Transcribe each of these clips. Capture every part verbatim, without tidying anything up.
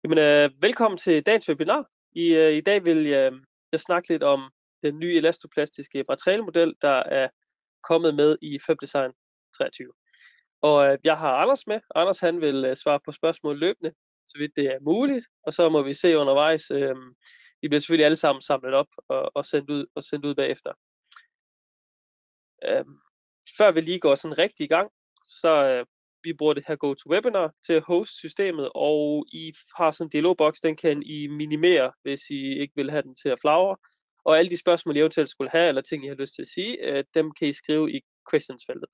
Jamen, øh, velkommen til dagens webinar. I, øh, I dag vil jeg, jeg snakke lidt om den nye elastoplastiske materialemodel, der er kommet med i FemDesign treogtyve. Og øh, jeg har Anders med. Anders han vil øh, svare på spørgsmål løbende, så vidt det er muligt. Og så må vi se undervejs. Øh, vi bliver selvfølgelig alle sammen samlet op og, og sendt ud og sendt ud bagefter. Øh, Før vi lige går sådan rigtig i gang, så øh, vi bruger det her GoToWebinar til at hoste systemet, og I har sådan en dialogboks, den kan I minimere, hvis I ikke vil have den til at flagre. Og alle de spørgsmål, I eventuelt skulle have, eller ting, I har lyst til at sige, øh, dem kan I skrive i questions-feltet.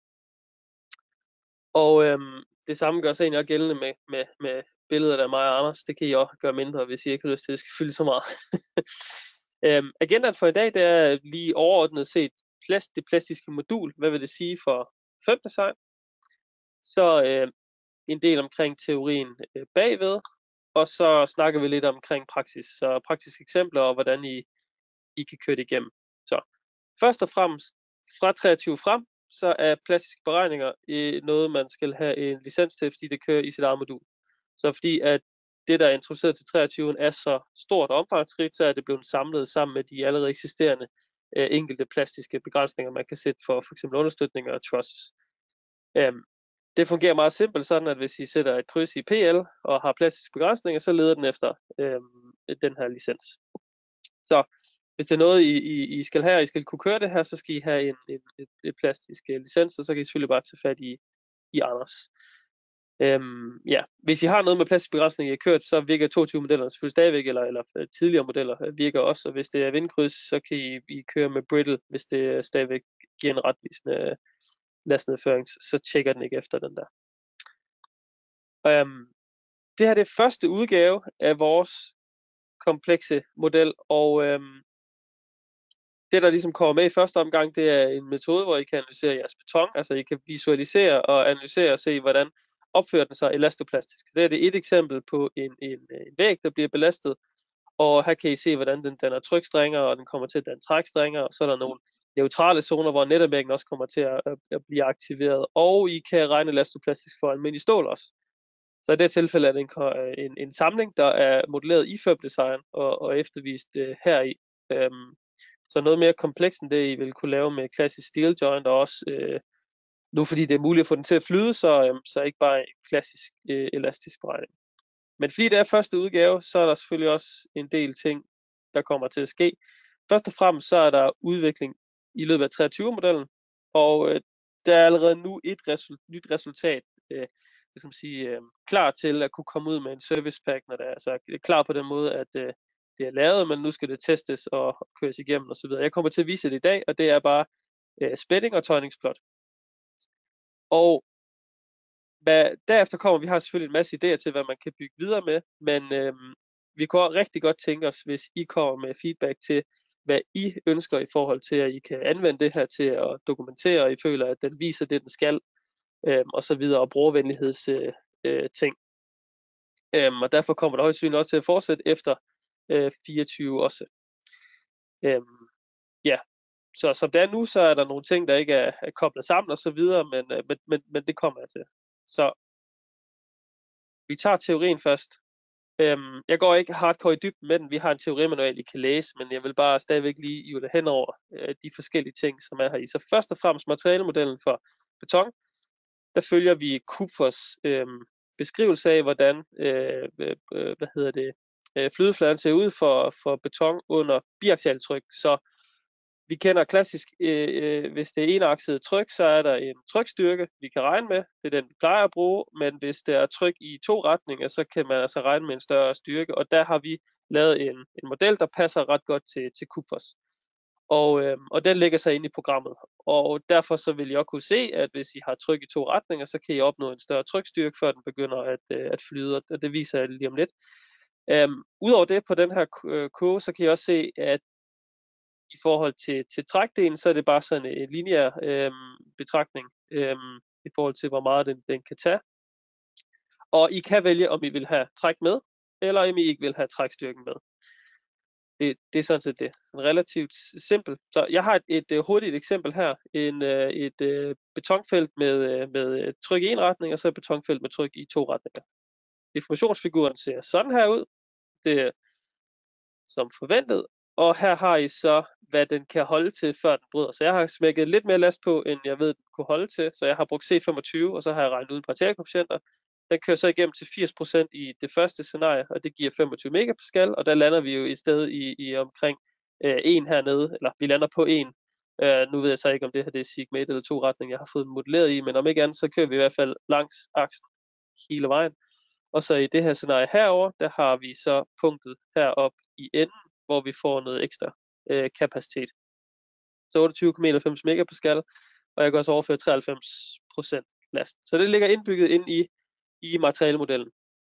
Og øhm, det samme gør sig egentlig også gældende med, med, med billeder af mig og Anders. Det kan I også gøre mindre, hvis I ikke har lyst til, at det skal fylde så meget. øhm, agendaen for i dag, det er lige overordnet set plast, det plastiske modul. Hvad vil det sige for FemDesign? Så øh, en del omkring teorien øh, bagved, og så snakker vi lidt omkring praksis, så praktiske eksempler og hvordan I, I kan køre det igennem. Så først og fremmest fra treogtyve frem, så er plastiske beregninger øh, noget, man skal have en licens til, fordi det kører i sit eget modul. Så fordi at det, der er introduceret til treogtyve, er så stort og omfangsrigt, så er det blevet samlet sammen med de allerede eksisterende øh, enkelte plastiske begrænsninger, man kan sætte for f.eks. understøtninger og trusses. Øhm, Det fungerer meget simpelt, sådan at hvis I sætter et kryds i P L og har plastiske begrænsninger, så leder den efter øhm, den her licens. Så hvis det er noget, I, I, I skal have, og I skal kunne køre det her, så skal I have en, en, et, et plastisk uh, licens, og så kan I selvfølgelig bare tage fat i, i Anders. Øhm, ja. Hvis I har noget med plastiske begrænsninger, I har kørt, så virker toogtyve-modellerne selvfølgelig stadigvæk, eller, eller tidligere modeller virker også, og hvis det er vindkryds, så kan I, I køre med brittle, hvis det stadigvæk giver en retvisende lastnedføring, så tjekker den ikke efter den der. Um, det her det er første udgave af vores komplekse model, og um, det der ligesom kommer med i første omgang, det er en metode, hvor I kan analysere jeres beton, altså I kan visualisere og analysere og se, hvordan opfører den sig elastoplastisk. Det er det et eksempel på en, en, en væg, der bliver belastet, og her kan I se, hvordan den danner trykstrænger, og den kommer til at danne trækstrænger, og så er der nogle neutrale zoner, hvor netvæggen også kommer til at, at blive aktiveret, og I kan regne elastoplastisk for almindelig stål også. Så i det tilfælde er det en, en, en samling, der er modelleret i FemDesign og, og eftervist uh, heri. Um, så noget mere komplekst end det, I vil kunne lave med klassisk steel joint, og også uh, nu fordi det er muligt at få den til at flyde, så, um, så ikke bare en klassisk uh, elastisk beregning. Men fordi det er første udgave, så er der selvfølgelig også en del ting, der kommer til at ske. Først og fremmest så er der udvikling i løbet af treogtyve-modellen, og øh, der er allerede nu et result, nyt resultat øh, skal man sige, øh, klar til at kunne komme ud med en service pack, når det er, altså, det er klar på den måde, at øh, det er lavet, men nu skal det testes og køres igennem osv. Jeg kommer til at vise det i dag, og det er bare øh, spænding og tøjningsplot. Og hvad, derefter kommer, vi har selvfølgelig en masse idéer til, hvad man kan bygge videre med, men øhm, vi kunne rigtig godt tænke os, hvis I kommer med feedback til, hvad I ønsker i forhold til, at I kan anvende det her til at dokumentere, og I føler, at den viser det, den skal, øhm, og så videre, og brugervenligheds øh, øh, ting. Øhm, og derfor kommer der højst sandsynligt også til at fortsætte efter øh, fireogtyve også. Øhm, ja, så som det er nu, så er der nogle ting, der ikke er, er koblet sammen og så videre, men, øh, men, men, men det kommer jeg til. Så vi tager teorien først. Øhm, jeg går ikke hardcore i dybden med den. Vi har en teorimanual, I kan læse, men jeg vil bare stadigvæk lige hive det hen over øh, de forskellige ting, som er her i. Så først og fremmest materialemodellen for beton. Der følger vi Kupfers øh, beskrivelse af, hvordan øh, øh, hvad hedder det, øh, flydefladen ser ud for, for beton under biaxialt tryk. Så vi kender klassisk, øh, øh, hvis det er enakset tryk, så er der en trykstyrke, vi kan regne med. Det er den, vi plejer at bruge, men hvis der er tryk i to retninger, så kan man altså regne med en større styrke, og der har vi lavet en, en model, der passer ret godt til, til Kupfers. Og, øh, og den lægger sig ind i programmet. Og derfor så vil I også kunne se, at hvis I har tryk i to retninger, så kan I opnå en større trykstyrke, før den begynder at, øh, at flyde, og det viser jeg lige om lidt. Um, Udover det på den her kurve, så kan I også se, at i forhold til, til trækdelen, så er det bare sådan en lineær øhm, betragtning øhm, i forhold til, hvor meget den, den kan tage. Og I kan vælge, om I vil have træk med, eller om I ikke vil have trækstyrken med. Det, det er sådan set det. Sådan relativt simpelt. Så jeg har et, et, et hurtigt eksempel her. En, et, et betonfelt med, med tryk i en retning, og så et betonfelt med tryk i to retninger. deformationsfiguren ser sådan her ud. Det er som forventet. Og her har I så, hvad den kan holde til, før den bryder. Så jeg har smækket lidt mere last på, end jeg ved, den kunne holde til. Så jeg har brugt C femogtyve, og så har jeg regnet ud en partikelkoefficienter. Den kører så igennem til firs procent i det første scenarie, og det giver femogtyve megapascal. Og der lander vi jo i stedet i, i omkring øh, en hernede, eller vi lander på en. Uh, nu ved jeg så ikke, om det her det er sigma et eller to retning, jeg har fået den modelleret i, men om ikke andet, så kører vi i hvert fald langs aksen hele vejen. Og så i det her scenarie herover, der har vi så punktet herop i enden, hvor vi får noget ekstra øh, kapacitet. Så otteogtyve komma enoghalvfems megapascal, og jeg kan også overføre treoghalvfems procent last. Så det ligger indbygget ind i, i materialemodellen.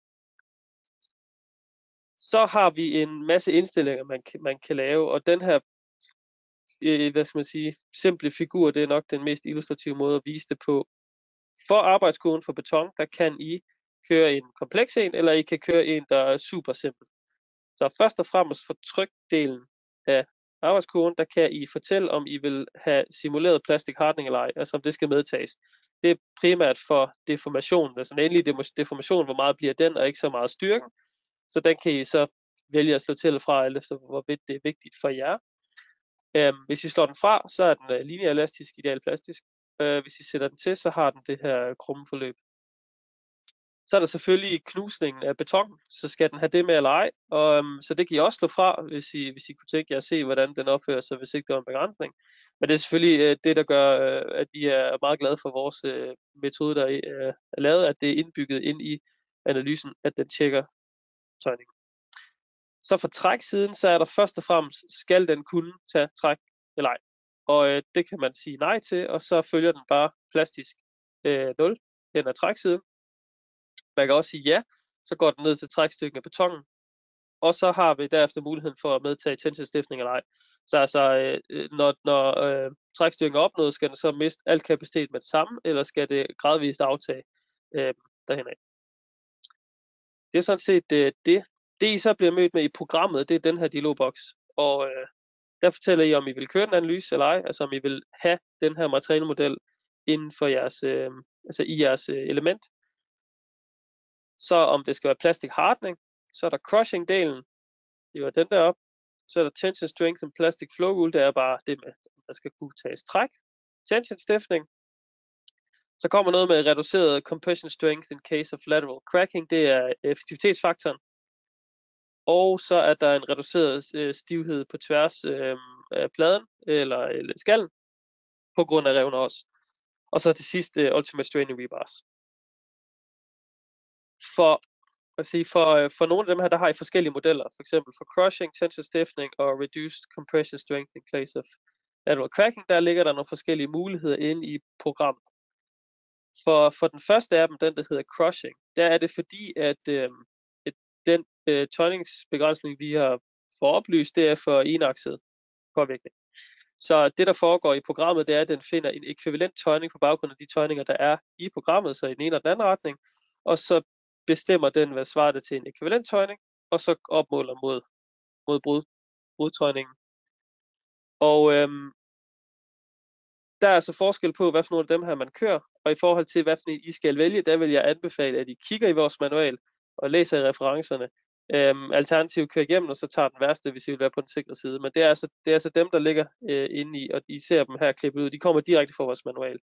Så har vi en masse indstillinger, man kan, man kan lave, og den her øh, hvad skal man sige, simple figur, det er nok den mest illustrative måde at vise det på. For arbejdskoden for beton, der kan I køre en kompleks en, eller I kan køre en, der er super simpel. Så først og fremmest for trykdelen af arbejdskoden, der kan I fortælle, om I vil have simuleret plastic hardening eller ej, altså om det skal medtages. Det er primært for deformationen, altså den endelige deformation, hvor meget bliver den, og ikke så meget styrken. Så den kan I så vælge at slå til eller fra, alt efter hvorvidt det er vigtigt for jer. Øhm, hvis I slår den fra, så er den uh, lineær elastisk, ideal plastisk. Øh, hvis I sætter den til, så har den det her krumme forløb. Så er der selvfølgelig knusningen af beton, så skal den have det med eller ej, og, um, så det kan I også slå fra, hvis I, hvis I kunne tænke jer at se, hvordan den opfører sig, hvis ikke der er en begrænsning. Men det er selvfølgelig uh, det, der gør, uh, at vi er meget glade for vores uh, metode, der uh, er lavet, at det er indbygget ind i analysen, at den tjekker tøjningen. Så for træksiden, så er der først og fremmest, skal den kunne tage træk eller ej. Og uh, det kan man sige nej til, og så følger den bare plastisk uh, nul hen ad træksiden. Man kan også sige ja, så går den ned til trækstykket af betongen, og så har vi derefter muligheden for at medtage tensionstiftning eller ej. Så altså, øh, når, når øh, trækstyrken er opnået, skal den så miste al kapacitet med det samme, eller skal det gradvist aftage øh, derhen af. Det er sådan set øh, det. Det I så bliver mødt med i programmet, det er den her dialogboks, og øh, der fortæller I, om I vil køre den analyse eller ej, altså om I vil have den her materialemodel inden for jeres, øh, altså i jeres øh, element. Så om det skal være plastic hardening, så er der crushing-delen, det var den deroppe. Så er der tension strength and plastic flow rule, det er bare det med, der skal kunne tages træk. Tension stiffening. Så kommer noget med reduceret compression strength in case of lateral cracking, det er effektivitetsfaktoren. Og så er der en reduceret øh, stivhed på tværs øh, af pladen, eller, eller skallen, på grund af revner også. Og så til sidst øh, ultimate straining rebars. For at sige, for, for nogle af dem her, der har I forskellige modeller, for eksempel for crushing, tension stiffening og reduced compression strength in place of lateral cracking, der ligger der nogle forskellige muligheder inde i programmet. For, for den første af dem, den der hedder crushing, der er det fordi, at øh, et, den øh, tøjningsbegrænsning, vi har fået oplyst, det er for enakset påvirkning. Så det, der foregår i programmet, det er, at den finder en ekvivalent tøjning på baggrund af de tøjninger, der er i programmet, så i den ene og den anden retning, og så bestemmer den, hvad svarer det til en ekvivalent tøjning, og så opmåler mod, mod brud, brudtøjningen. Og øhm, der er altså forskel på, hvad for nogle af dem her man kører, og i forhold til, hvad for en I skal vælge, der vil jeg anbefale, at I kigger i vores manual og læser i referencerne. Øhm, alternativt kører igennem, og så tager den værste, hvis I vil være på den sikre side. Men det er altså, det er altså dem, der ligger øh, inde i, og I ser dem her klippet ud. De kommer direkte fra vores manual.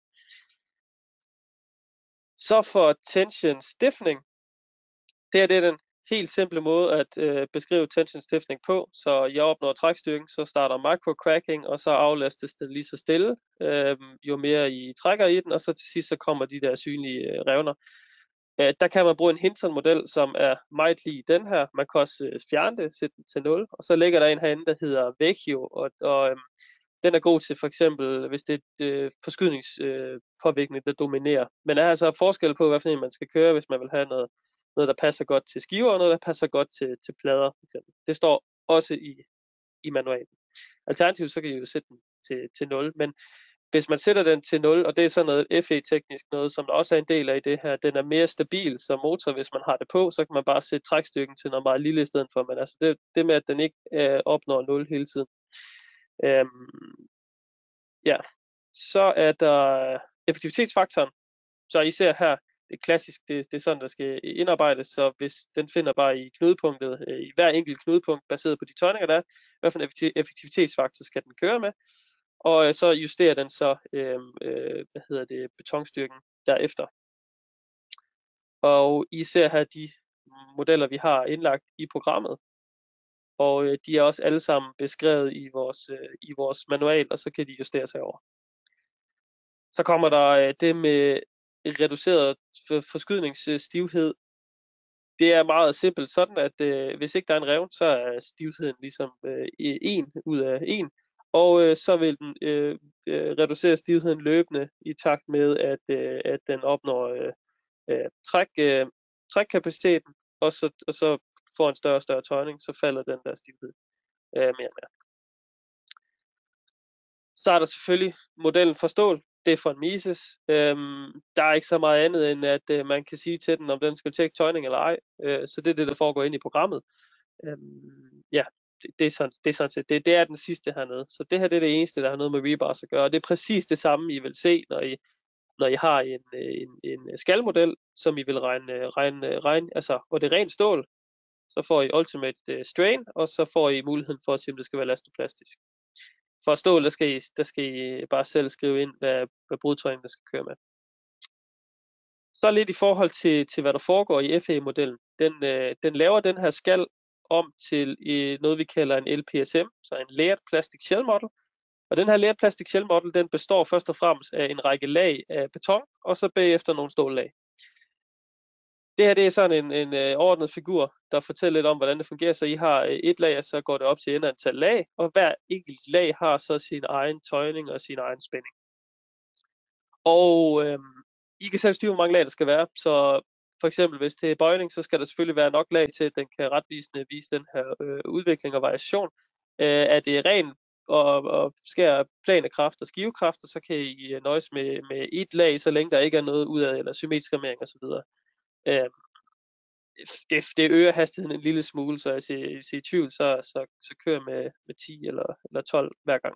Så for tension stiffening, det er det den helt simple måde at øh, beskrive tension stiffening på. Så jeg opnår trækstyrken, så starter micro cracking, og så aflastes den lige så stille, øh, jo mere I trækker i den, og så til sidst så kommer de der synlige øh, revner. Øh, der kan man bruge en Hinton-model, som er meget lige den her. Man kan også øh, fjerne det, sætte den til nul, og så ligger der en herinde, der hedder Vecchio, og, og øh, den er god til for eksempel, hvis det er et øh, forskydningspåvirkning, øh, der dominerer. Men der er altså forskel på, hvad for en man skal køre, hvis man vil have noget, noget der passer godt til skiver, og noget, der passer godt til, til plader. For eksempel. Det står også i, i manualen. Alternativt, så kan I jo sætte den til, til nul, men hvis man sætter den til nul, og det er sådan noget F E-teknisk noget, som der også er en del af i det her, den er mere stabil som motor, hvis man har det på, så kan man bare sætte trækstyrken til noget meget lille i stedet for, men altså det, det med, at den ikke øh, opnår nul hele tiden. Øhm, ja, så er der effektivitetsfaktoren, så I ser her, det er klassisk, det, det er sådan, der skal indarbejdes, så hvis den finder bare i knudepunktet, øh, i hver enkelt knudepunkt, baseret på de tøjninger, der er, hvad for en effektivitetsfaktor skal den køre med, og øh, så justerer den så, øh, øh, hvad hedder det, betonstyrken derefter. Og I ser her de modeller, vi har indlagt i programmet, og øh, de er også alle sammen beskrevet i vores, øh, i vores manual, og så kan de justeres herover. Så kommer der øh, det med reduceret forskydningsstivhed. Det er meget simpelt sådan, at øh, hvis ikke der er en revne, så er stivheden ligesom øh, en ud af en, og øh, så vil den øh, øh, reducere stivheden løbende i takt med, at, øh, at den opnår øh, øh, træk, øh, trækkapaciteten, og så, og så får en større og større tøjning, så falder den der stivhed øh, mere og mere. Så er der selvfølgelig modellen for stål. Det er for en Mises. Øhm, der er ikke så meget andet end, at øh, man kan sige til den, om den skal tjekke tøjning eller ej. Øh, så det er det, der foregår ind i programmet. Øhm, ja, det, det, er sådan, det er sådan set, det, det er den sidste hernede. Så det her det er det eneste, der har noget med rebars at gøre. Og det er præcis det samme, I vil se, når I, når I har en, en, en skalmodel, som I vil regne, regne, regne, altså hvor det er rent stål. Så får I Ultimate Strain, og så får I muligheden for at se, om det skal være elastoplastisk. For stål, der skal I, der skal I bare selv skrive ind, hvad, hvad brudtøjningen der skal køre med. Så lidt i forhold til, til hvad der foregår i F E-modellen. Den, øh, den laver den her skal om til øh, noget, vi kalder en L P S M, så en Layered Plastic Shell Model. Og den her Layered Plastic Shell Model, den består først og fremmest af en række lag af beton, og så bagefter nogle stållag. Det her det er sådan en, en øh, ordnet figur, der fortæller lidt om, hvordan det fungerer. Så I har øh, et lag, og så går det op til et antal lag, og hver enkelt lag har så sin egen tøjning og sin egen spænding. Og øh, I kan selv styre, hvor mange lag der skal være. Så for eksempel, hvis det er bøjning, så skal der selvfølgelig være nok lag til, at den kan retvisende vise den her øh, udvikling og variation. Øh, er det ren og, og skærer plan af kraft og skivekræfter, så kan I nøjes med, med et lag, så længe der ikke er noget udad eller symmetrisk armering osv. Øh, Det, det øger hastigheden en lille smule, så hvis I er i tvivl, så, så, så kører jeg med, med ti eller, eller tolv hver gang.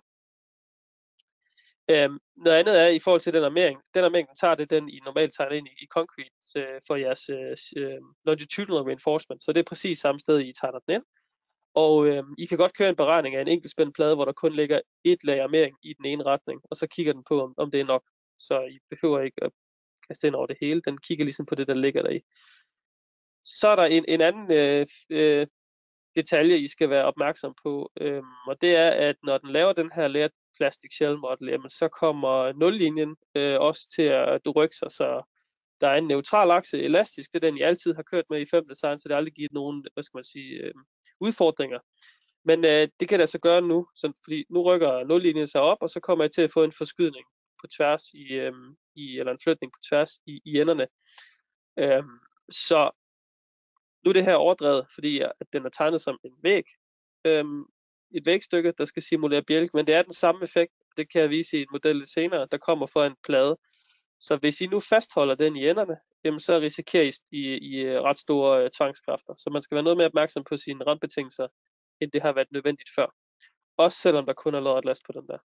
Øhm, noget andet er i forhold til den armering. Den armering, den tager det, den I normalt tager ind i, i concrete øh, for jeres øh, longitudinal reinforcement. Så det er præcis samme sted, I tager den ind. Og øh, I kan godt køre en beregning af en enkeltspændt plade, hvor der kun ligger et lag armering i den ene retning, og så kigger den på, om, om det er nok. Så I behøver ikke at kaste ind over det hele. Den kigger ligesom på det, der ligger der i. Så er der en, en anden øh, øh, detalje, I skal være opmærksom på, øhm, og det er, at når den laver den her Layered Plastic Shell Model, jamen, så kommer nullinjen øh, også til at rykke sig, så der er en neutral akse elastisk, det er den, I altid har kørt med i fem design, så det har aldrig givet nogen, hvad skal man sige, øh, udfordringer. Men øh, det kan det altså gøre nu, så, fordi nu rykker nullinjen sig op, og så kommer jeg til at få en forskydning på tværs i, øh, i eller en flytning på tværs i, i enderne. Øh, så Nu er det her overdrevet, fordi at den er tegnet som en væg, øhm, et vægstykke, der skal simulere bjælke, men det er den samme effekt. Det kan jeg vise i et model lidt senere, der kommer fra en plade. Så hvis I nu fastholder den i enderne, jamen så risikerer I, I, I ret store øh, tvangskræfter. Så man skal være noget mere opmærksom på sine rampebetingelser, end det har været nødvendigt før. Også selvom der kun er lodret last på den der.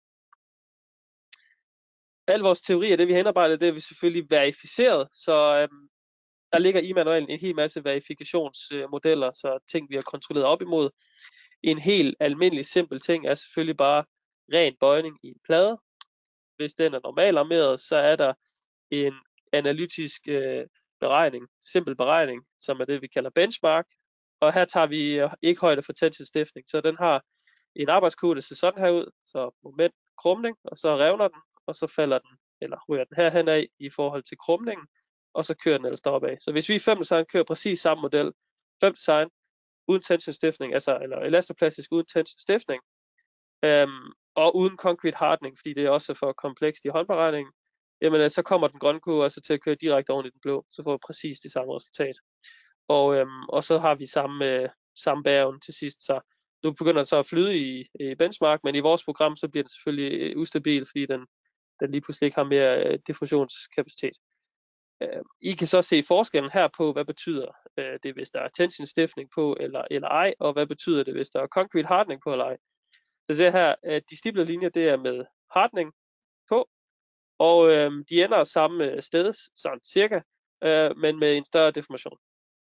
Al vores teori af det, vi har indarbejdet, det er vi selvfølgelig verificeret, så øhm, der ligger i manualen en hel masse verifikationsmodeller, så ting vi har kontrolleret op imod. En helt almindelig simpel ting er selvfølgelig bare ren bøjning i en plade. Hvis den er normalarmeret, så er der en analytisk øh, beregning, simpel beregning, som er det vi kalder benchmark. Og her tager vi ikke højde for tensionstiftning, så den har en arbejdskode, der ser sådan her ud, så moment, krumning, og så revner den, og så falder den, eller ryger den herhen af i forhold til krumningen, og så kører den ellers deroppe af. Så hvis vi i fem design kører præcis samme model, fem design, uden tensionstiftning, altså eller elastoplastisk uden tensionstiftning, øhm, og uden concrete hardening, fordi det er også for komplekst i håndberegningen, jamen så kommer den grønne kurve altså til at køre direkte oven i den blå, så får vi præcis det samme resultat. Og, øhm, og så har vi samme, øh, samme bæreevne til sidst, så nu begynder den så at flyde i, i benchmark, men i vores program, så bliver den selvfølgelig øh, ustabil, fordi den, den lige pludselig ikke har mere øh, diffusionskapacitet. Øh, I kan så se forskellen her på, hvad betyder øh, det, hvis der er tensionstiftning på, eller, eller ej, og hvad betyder det, hvis der er concrete hardening på, eller ej. Så ser her, at de stiplede linjer, det er med hardening på, og øh, de ender samme sted, sådan cirka, øh, men med en større deformation.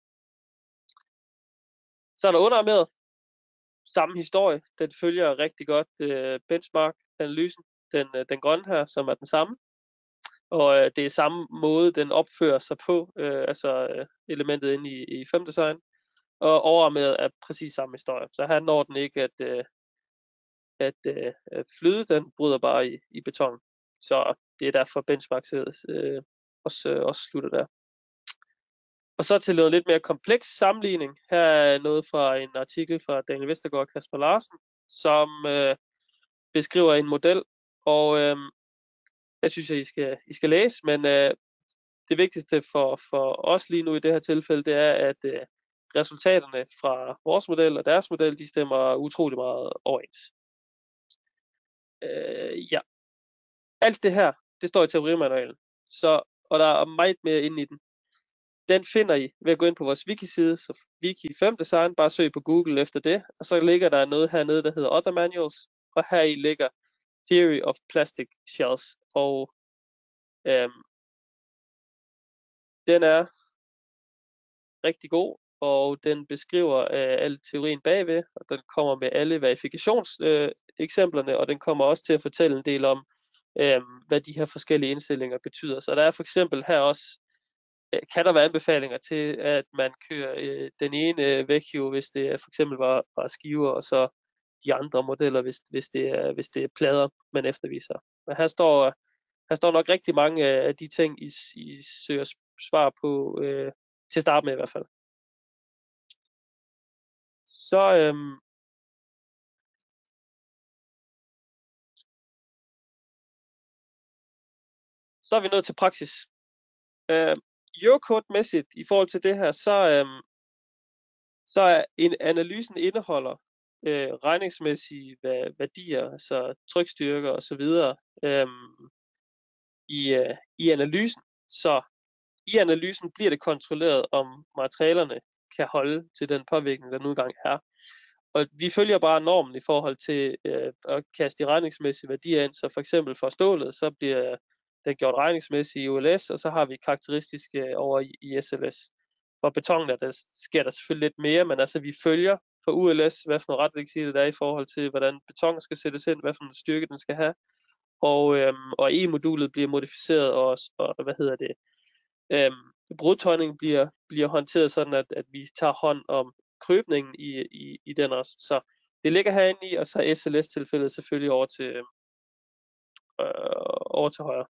Så er der underarmeret. Samme historie. Den følger rigtig godt øh, benchmark-analysen. Den, øh, den grønne her, som er den samme. Og øh, det er samme måde, den opfører sig på, øh, altså øh, elementet inde i, i femdesign. Og overarmeret er præcis samme historie. Så her når den ikke at, øh, at øh, flyde, den bryder bare i, i beton. Så det er derfor benchmark-sædet øh, også, øh, også slutter der. Og så til noget lidt mere kompleks sammenligning. Her er noget fra en artikel fra Daniel Vestergaard og Kasper Larsen, som øh, beskriver en model, og øh, jeg synes, at I skal, I skal læse, men øh, det vigtigste for, for os lige nu i det her tilfælde, det er, at øh, resultaterne fra vores model og deres model, de stemmer utrolig meget overens. Øh, ja. Alt det her, det står i teorimanualen, så, og der er meget mere inde i den. Den finder I ved at gå ind på vores wiki-side, så wiki fem design, bare søg på Google efter det, og så ligger der noget hernede, der hedder Other Manuals, og her i ligger Theory of Plastic Shells, og øhm, den er rigtig god, og den beskriver øh, al teorien bagved, og den kommer med alle verifikationseksemplerne, øh, og den kommer også til at fortælle en del om, øh, hvad de her forskellige indstillinger betyder. Så der er for eksempel her også, øh, kan der være anbefalinger til, at man kører øh, den ene øh, vacuum, hvis det for eksempel var, var skiver, og så de andre modeller, hvis, hvis, det, er, hvis det er plader, man efterviser. Men her står, her står nok rigtig mange af de ting, I, I søger svar på, øh, til at starte med i hvert fald. Så, øhm, så er vi nået til praksis. Øh, Eurocode-mæssigt i forhold til det her, så, øhm, så er en analysen indeholder øh, regningsmæssige værdier, altså trykstyrker osv. Øhm, i, øh, i analysen. Så i analysen bliver det kontrolleret, om materialerne kan holde til den påvirkning, der nu engang er. Og vi følger bare normen i forhold til øh, at kaste de regningsmæssige værdier ind. Så for eksempel for stålet, så bliver den gjort regningsmæssigt i U L S, og så har vi karakteristiske over i, i S L S. For betonen der, der sker der selvfølgelig lidt mere, men altså vi følger for U L S, hvad for noget retningsside der er i forhold til, hvordan betonen skal sættes ind, hvad for en styrke den skal have. Og, øhm, og E-modulet bliver modificeret, og, og hvad hedder det, øhm, brudtøjning bliver, bliver håndteret sådan, at, at vi tager hånd om krybningen i, i, i den også. Så det ligger herinde i, og så er S L S-tilfældet selvfølgelig over til, øh, over til højre.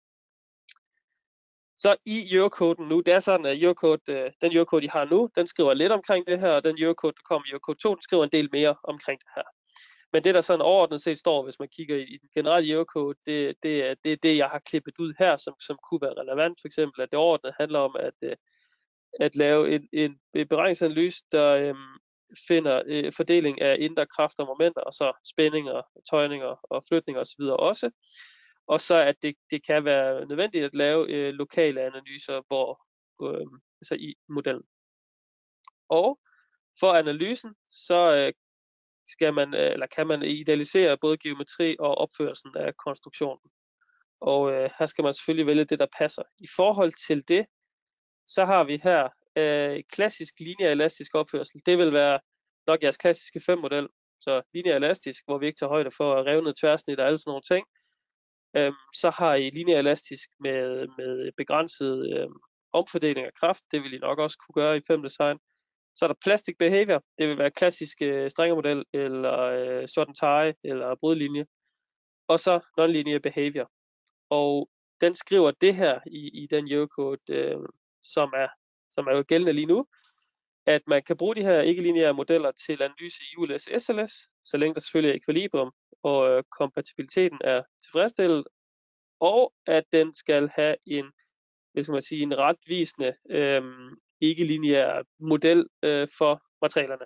Så i Eurocoden nu, det er sådan, at Eurocode, øh, den Eurocode, I har nu, den skriver lidt omkring det her, og den Eurocode, der kommer i Eurocode to, den skriver en del mere omkring det her. Men det, der sådan overordnet set står, hvis man kigger i, i den generelle Eurocode, det, det, er, det er det, jeg har klippet ud her, som, som kunne være relevant. For eksempel, at det overordnet handler om at, øh, at lave en, en, en beregningsanalyse, der øh, finder øh, fordeling af indre kræfter og momenter, og så spændinger, tøjninger og flytninger osv. også. Og så at det, det kan være nødvendigt at lave øh, lokale analyser, hvor, øh, altså i modellen. Og for analysen, så øh, skal man, eller kan man idealisere både geometri og opførelsen af konstruktionen. Og øh, her skal man selvfølgelig vælge det, der passer. I forhold til det, så har vi her øh, klassisk lineær elastisk opførsel. Det vil være nok jeres klassiske fem model. Så lineær elastisk, hvor vi ikke tager højde for revnet tværsnit og alle sådan nogle ting. Øhm, så har I lineær elastisk med, med begrænset øh, omfordeling af kraft. Det vil I nok også kunne gøre i fem design. Så er der plastic behavior. Det vil være klassisk øh, strengermodel, eller øh, short and tie, eller brudlinje. Og så non-linear behavior. Og den skriver det her i, i den Eurocode, øh, som, er, som er jo gældende lige nu, at man kan bruge de her ikke-lineære modeller til analyse i U L S S L S, så længe der selvfølgelig er ekvilibrium, og øh, kompatibiliteten er tilfredsstillet, og at den skal have en, hvad skal man sige, en retvisende øh, ikke-lineær model øh, for materialerne.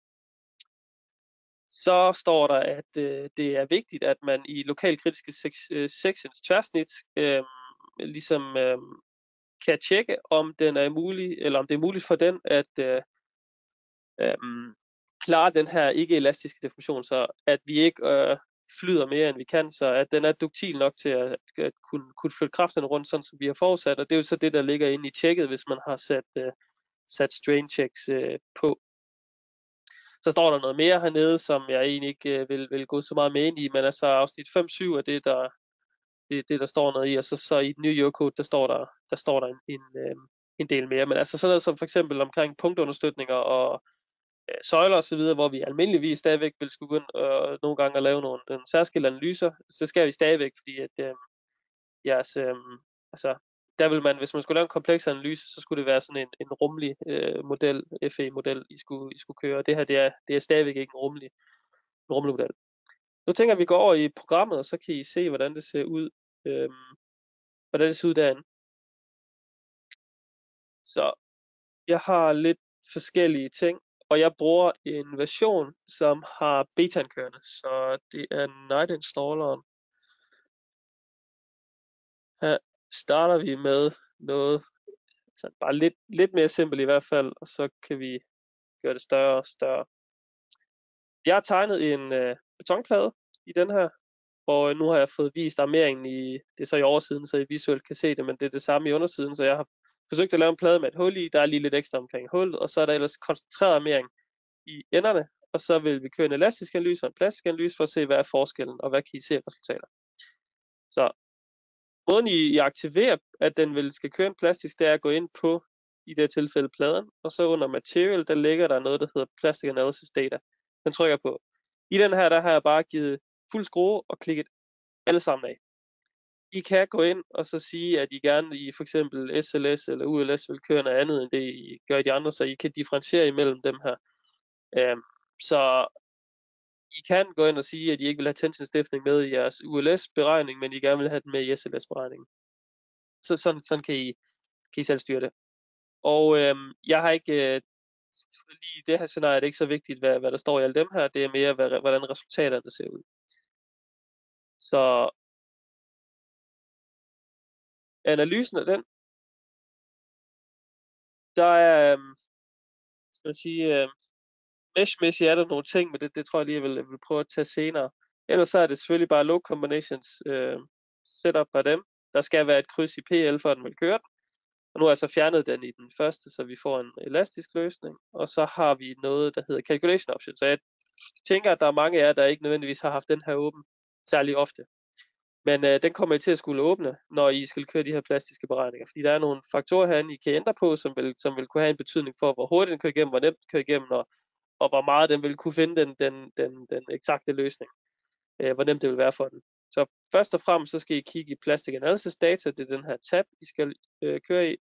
Så står der, at øh, det er vigtigt, at man i lokalkritiske sections tværsnit øh, ligesom øh, kan tjekke, om den er mulig, eller om det er muligt for den at øh, øh, klare den her ikke-elastiske deformation, så at vi ikke øh, flyder mere, end vi kan, så at den er duktil nok til at, at kunne, kunne flytte kræfterne rundt, sådan som vi har forudsat, og det er jo så det, der ligger inde i tjekket, hvis man har sat, uh, sat strain checks uh, på. Så står der noget mere hernede, som jeg egentlig ikke uh, vil, vil gå så meget med ind i, men altså afsnit fem syv er det, der, det, det, der står noget i, og så, så i den nye Eurocode, der står der, der, står der en, en, øh, en del mere. Men altså sådan noget som for eksempel omkring punktunderstøtninger og øh, søjler osv., hvor vi almindeligvis stadigvæk vil skulle gå ind og nogle gange at lave nogle, nogle særskilte analyser, så skal vi stadigvæk, fordi at øh, jeres, øh, altså, der vil man, hvis man skulle lave en kompleks analyse, så skulle det være sådan en, en rummelig øh, model, F E-model, I skulle, I skulle køre. Det her, det er, det er stadigvæk ikke en rummelig, en rummelig model. Nu tænker jeg, at vi går over i programmet, og så kan I se, hvordan det ser ud, øhm, hvordan det ser ud derinde. Så jeg har lidt forskellige ting, og jeg bruger en version, som har betaen kørende, så det er Night Installeren. Her starter vi med noget, så bare lidt, lidt mere simpelt i hvert fald, og så kan vi gøre det større og større. Jeg har tegnet en øh, betonplade i den her, og nu har jeg fået vist armeringen i, det er så i oversiden, så I visuelt kan se det, men det er det samme i undersiden, så jeg har forsøgt at lave en plade med et hul i, der er lige lidt ekstra omkring hullet, og så er der ellers koncentreret armering i enderne, og så vil vi køre en elastisk analyse og en plastisk analyse for at se, hvad er forskellen, og hvad kan I se af resultater. Så måden I, I aktiverer, at den vil skal køre en plastisk, det er at gå ind på, i det her tilfælde pladen, og så under material, der ligger der noget, der hedder Plastic Analysis Data. Den trykker jeg på. I den her, der har jeg bare givet fuld skrue og klikket alle sammen af. I kan gå ind og så sige, at I gerne i for eksempel S L S eller U L S vil køre noget andet end det I gør i de andre, så I kan differentiere imellem dem her. Um, så I kan gå ind og sige, at I ikke vil have tensionstiftning med i jeres U L S-beregning, men I gerne vil have den med i S L S-beregningen. Så sådan, sådan kan, I, kan I selv styre det. Og um, jeg har ikke, uh, lige i det her scenarie er det ikke så vigtigt, hvad, hvad der står i alle dem her, det er mere, hvad, hvordan resultaterne ser ud. Så analysen af den, der er, um, skal man sige, um, mesh-mæssigt er der nogle ting, men det, det tror jeg lige, jeg vil, jeg vil prøve at tage senere. Ellers så er det selvfølgelig bare low combinations uh, setup af dem. Der skal være et kryds i P L, for at den vil køre den. Og nu har jeg så fjernet den i den første, så vi får en elastisk løsning. Og så har vi noget, der hedder calculation option. Så jeg tænker, at der er mange af jer, der ikke nødvendigvis har haft den her åben særlig ofte. Men øh, den kommer I til at skulle åbne, når I skal køre de her plastiske beregninger. Fordi der er nogle faktorer herinde, I kan ændre på, som vil, som vil kunne have en betydning for, hvor hurtigt den kører igennem, hvor nemt den kører igennem, og, og hvor meget den vil kunne finde den, den, den, den eksakte løsning. Øh, hvor nemt det vil være for den. Så først og fremmest så skal I kigge i Plastic Analysis Data. Det er den her tab, I skal øh, køre i.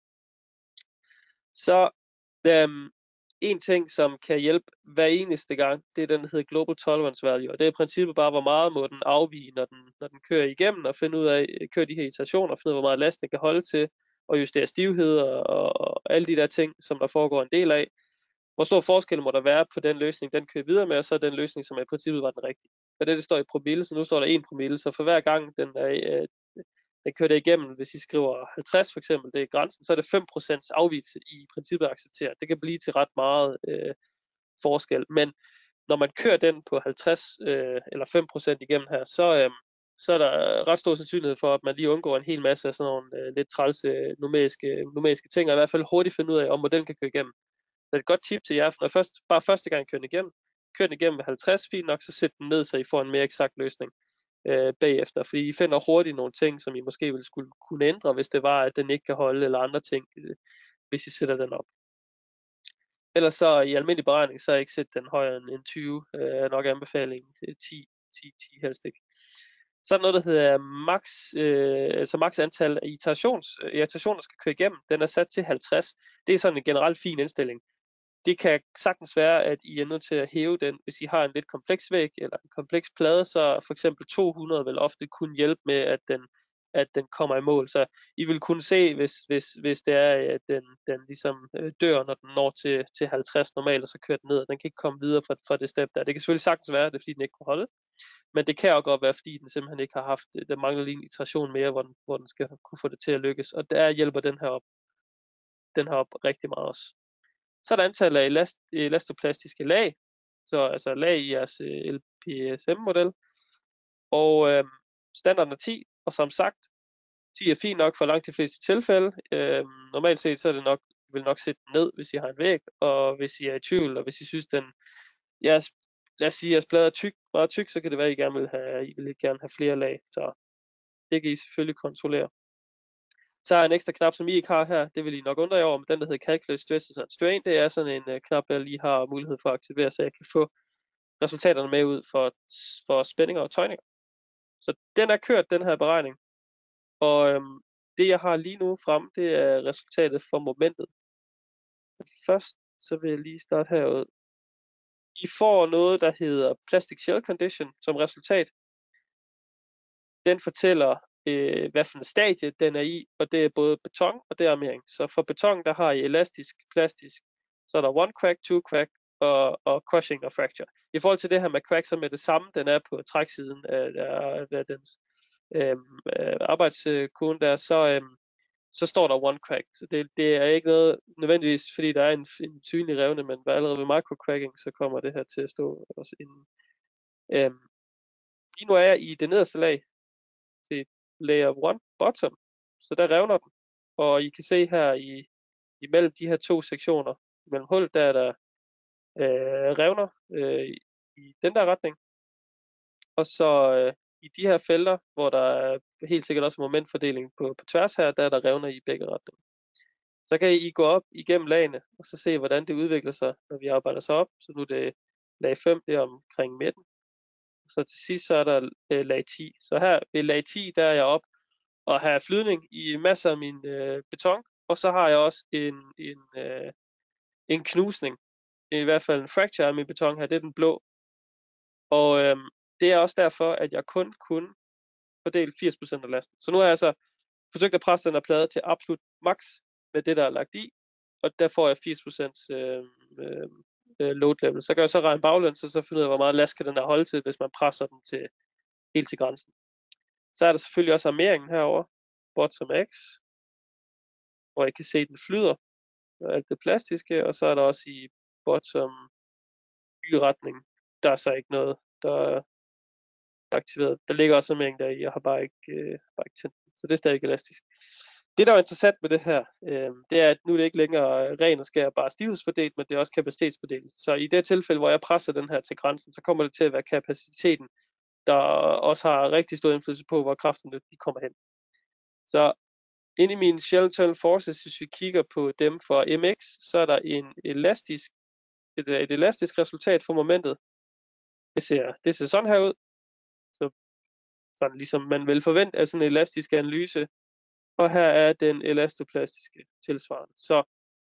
Så øhm, en ting, som kan hjælpe hver eneste gang, det er den, der hedder Global Tolerance Value. Og det er i princippet bare, hvor meget må den afvige, når den, når den kører igennem, og finde ud af, køre de her iterationer, finde ud af, hvor meget last den kan holde til, og justere stivhed og, og, og alle de der ting, som der foregår en del af. Hvor stor forskel må der være på den løsning, den kører videre med, og så den løsning, som i princippet var den rigtige. For det, det står i promille, så nu står der en promille, så for hver gang den er, øh, den kører det igennem, hvis I skriver halvtreds for eksempel, det er grænsen, så er det fem procent afvigelse i princippet accepteret. Det kan blive til ret meget øh, forskel, men når man kører den på halvtreds øh, eller fem procent igennem her, så, øh, så er der ret stor sandsynlighed for, at man lige undgår en hel masse af sådan nogle øh, lidt trælse numeriske, numeriske ting, og i hvert fald hurtigt finde ud af, om modellen kan køre igennem. Så et godt tip til jer, når først, bare første gang kører den igennem, kør den igennem med halvtreds, fint nok, så sæt den ned, så I får en mere eksakt løsning øh, bagefter. Fordi I finder hurtigt nogle ting, som I måske ville skulle kunne ændre, hvis det var, at den ikke kan holde, eller andre ting, øh, hvis I sætter den op. Ellers så i almindelig beregning, så er jeg ikke sæt den højere end tyve, øh, nok anbefaling ti, ti, ti helst ikke. Så er der noget, der hedder max, øh, altså max antal af iterations, iterationer, der skal køre igennem. Den er sat til halvtreds. Det er sådan en generelt fin indstilling. Det kan sagtens være, at I er nødt til at hæve den, hvis I har en lidt kompleks væg eller en kompleks plade, så for eksempel to hundrede vil ofte kunne hjælpe med, at den, at den kommer i mål. Så I vil kunne se, hvis, hvis, hvis det er, at den, den ligesom dør, når den når til, til halvtreds normalt, og så kører den ned, og den kan ikke komme videre fra, fra det step der. Det kan selvfølgelig sagtens være, det er fordi den ikke kan holde, men det kan også godt være, fordi den simpelthen ikke har haft, der mangler lige en iteration mere, hvor den, hvor den skal kunne få det til at lykkes. Og der hjælper den her op, den her op rigtig meget også. Så er der antallet af elast, elastoplastiske lag, så altså lag i jeres L P S M-model. Og øh, standarden er ti, og som sagt, ti er fint nok for langt de fleste tilfælde. Øh, normalt set, så er det nok, vil nok sætte den ned, hvis I har en væg, og hvis I er i tvivl, og hvis I synes, den, jeres, lad os sige, jeres plade er tyk, meget tyk, så kan det være, at I gerne vil have, I vil ikke gerne have flere lag, så det kan I selvfølgelig kontrollere. Så er en ekstra knap, som I ikke har her, det vil I nok undre jer over, men den der hedder Calculate Stresses and Strain, det er sådan en uh, knap, der lige har mulighed for at aktivere, så jeg kan få resultaterne med ud for, for spændinger og tøjninger. Så den er kørt, den her beregning. Og øhm, det jeg har lige nu frem, det er resultatet for momentet. Først så vil jeg lige starte herud. I får noget, der hedder Plastic Shell Condition som resultat. Den fortæller, øh, hvad for en stadie den er i, og det er både beton og det er armering. Så for beton, der har I elastisk, plastisk, så er der one crack, two crack og, og crushing og fracture. I forhold til det her med crack, så er det samme, den er på træksiden af, af, af dens øhm, øh, arbejdskode der, så, øhm, så står der one crack. Så det, det er ikke noget nødvendigvis, fordi der er en, en synlig revne, men allerede ved microcracking, så kommer det her til at stå også inden. Øhm, lige nu er jeg i det nederste lag, det layer one bottom, så der revner den. Og I kan se her i, imellem de her to sektioner, mellem hul, der er der øh, revner øh, i, i den der retning. Og så øh, i de her felter, hvor der er helt sikkert også momentfordeling på, på tværs her, der er der revner i begge retninger. Så kan I gå op igennem lagene, og så se, hvordan det udvikler sig, når vi arbejder sig op. Så nu er det lag fem, det er omkring midten. Så til sidst, så er der øh, lag ti. Så her ved lag ti, der er jeg op og har flydning i masser af min øh, beton. Og så har jeg også en, en, øh, en knusning. I hvert fald en fracture af min beton her, det er den blå. Og øh, det er også derfor, at jeg kun kunne fordele firs procent af lasten. Så nu har jeg altså forsøgt at presse den her plade til absolut max med det, der er lagt i. Og der får jeg firs procent øh, øh, load level. Så kan jeg så regne baglæns, og så finde ud af, hvor meget last kan den her holde til, hvis man presser den til helt til grænsen. Så er der selvfølgelig også armeringen herover, bottom X, hvor I kan se, at den flyder, og alt det plastiske, og så er der også i bottom Y-retning, der er så ikke noget, der er aktiveret. Der ligger også armering der i, jeg har bare ikke, øh, bare ikke tændt den, så det er stadig elastisk. Det, der er interessant med det her, øh, det er, at nu er det ikke længere ren og skær bare stivhedsfordelt, men det er også kapacitetsfordelt. Så i det tilfælde, hvor jeg presser den her til grænsen, så kommer det til at være kapaciteten, der også har rigtig stor indflydelse på, hvor krafterne de kommer hen. Så inde i mine shell internal forces, hvis vi kigger på dem for M X, så er der en elastisk, et, et elastisk resultat for momentet. Det ser, det ser sådan her ud. Så sådan ligesom man vil forvente af sådan en elastisk analyse. Og her er den elastoplastiske tilsvarende. Så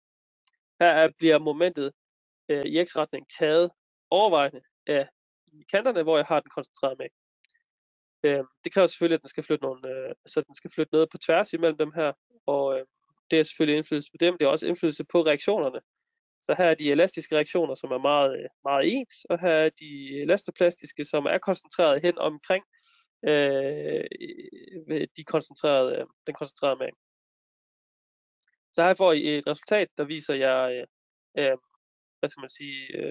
her er, bliver momentet øh, i x-retning taget overvejende af kanterne, hvor jeg har den koncentreret med. Øh, det kræver selvfølgelig, at den skal flytte nogle, øh, så den skal flytte noget på tværs imellem dem her, og øh, det er selvfølgelig indflydelse på dem. Det er også indflydelse på reaktionerne. Så her er de elastiske reaktioner, som er meget, meget ens, og her er de elastoplastiske, som er koncentreret hen omkring øh, de koncentrerede, den koncentrerede armering. Så her får I et resultat, der viser jer, øh, øh, hvad skal man sige, øh,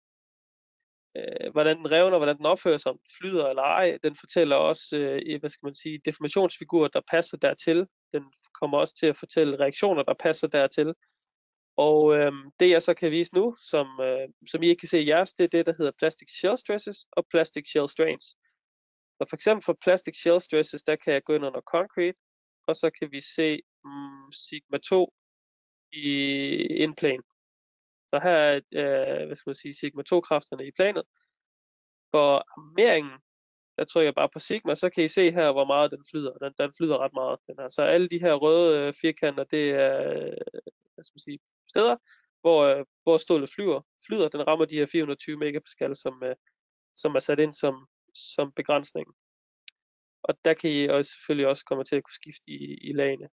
øh, hvordan den revner, hvordan den opfører sig, om den flyder eller ej. Den fortæller også, øh, hvad skal man sige, deformationsfigurer, der passer dertil. Den kommer også til at fortælle reaktioner, der passer dertil. Og øh, det jeg så kan vise nu, som, øh, som I ikke kan se i jeres, det er det, der hedder Plastic Shell Stresses og Plastic Shell Strains. Så for eksempel for Plastic Shell Stresses, der kan jeg gå ind under Concrete, og så kan vi se um, sigma to i indplane. Så her er øh, hvad skal man sige, sigma to kræfterne i planet. For armeringen, der trykker jeg bare på sigma, så kan I se her, hvor meget den flyder. Den, den flyder ret meget. Den her. Så alle de her røde øh, firkanter, det er øh, hvad skal man sige, steder, hvor, øh, hvor stålet flyver, flyder. Den rammer de her fire hundrede og tyve megapascal, som, øh, som er sat ind som, som begrænsning. Og der kan I også, selvfølgelig også komme til at kunne skifte i, i lagene.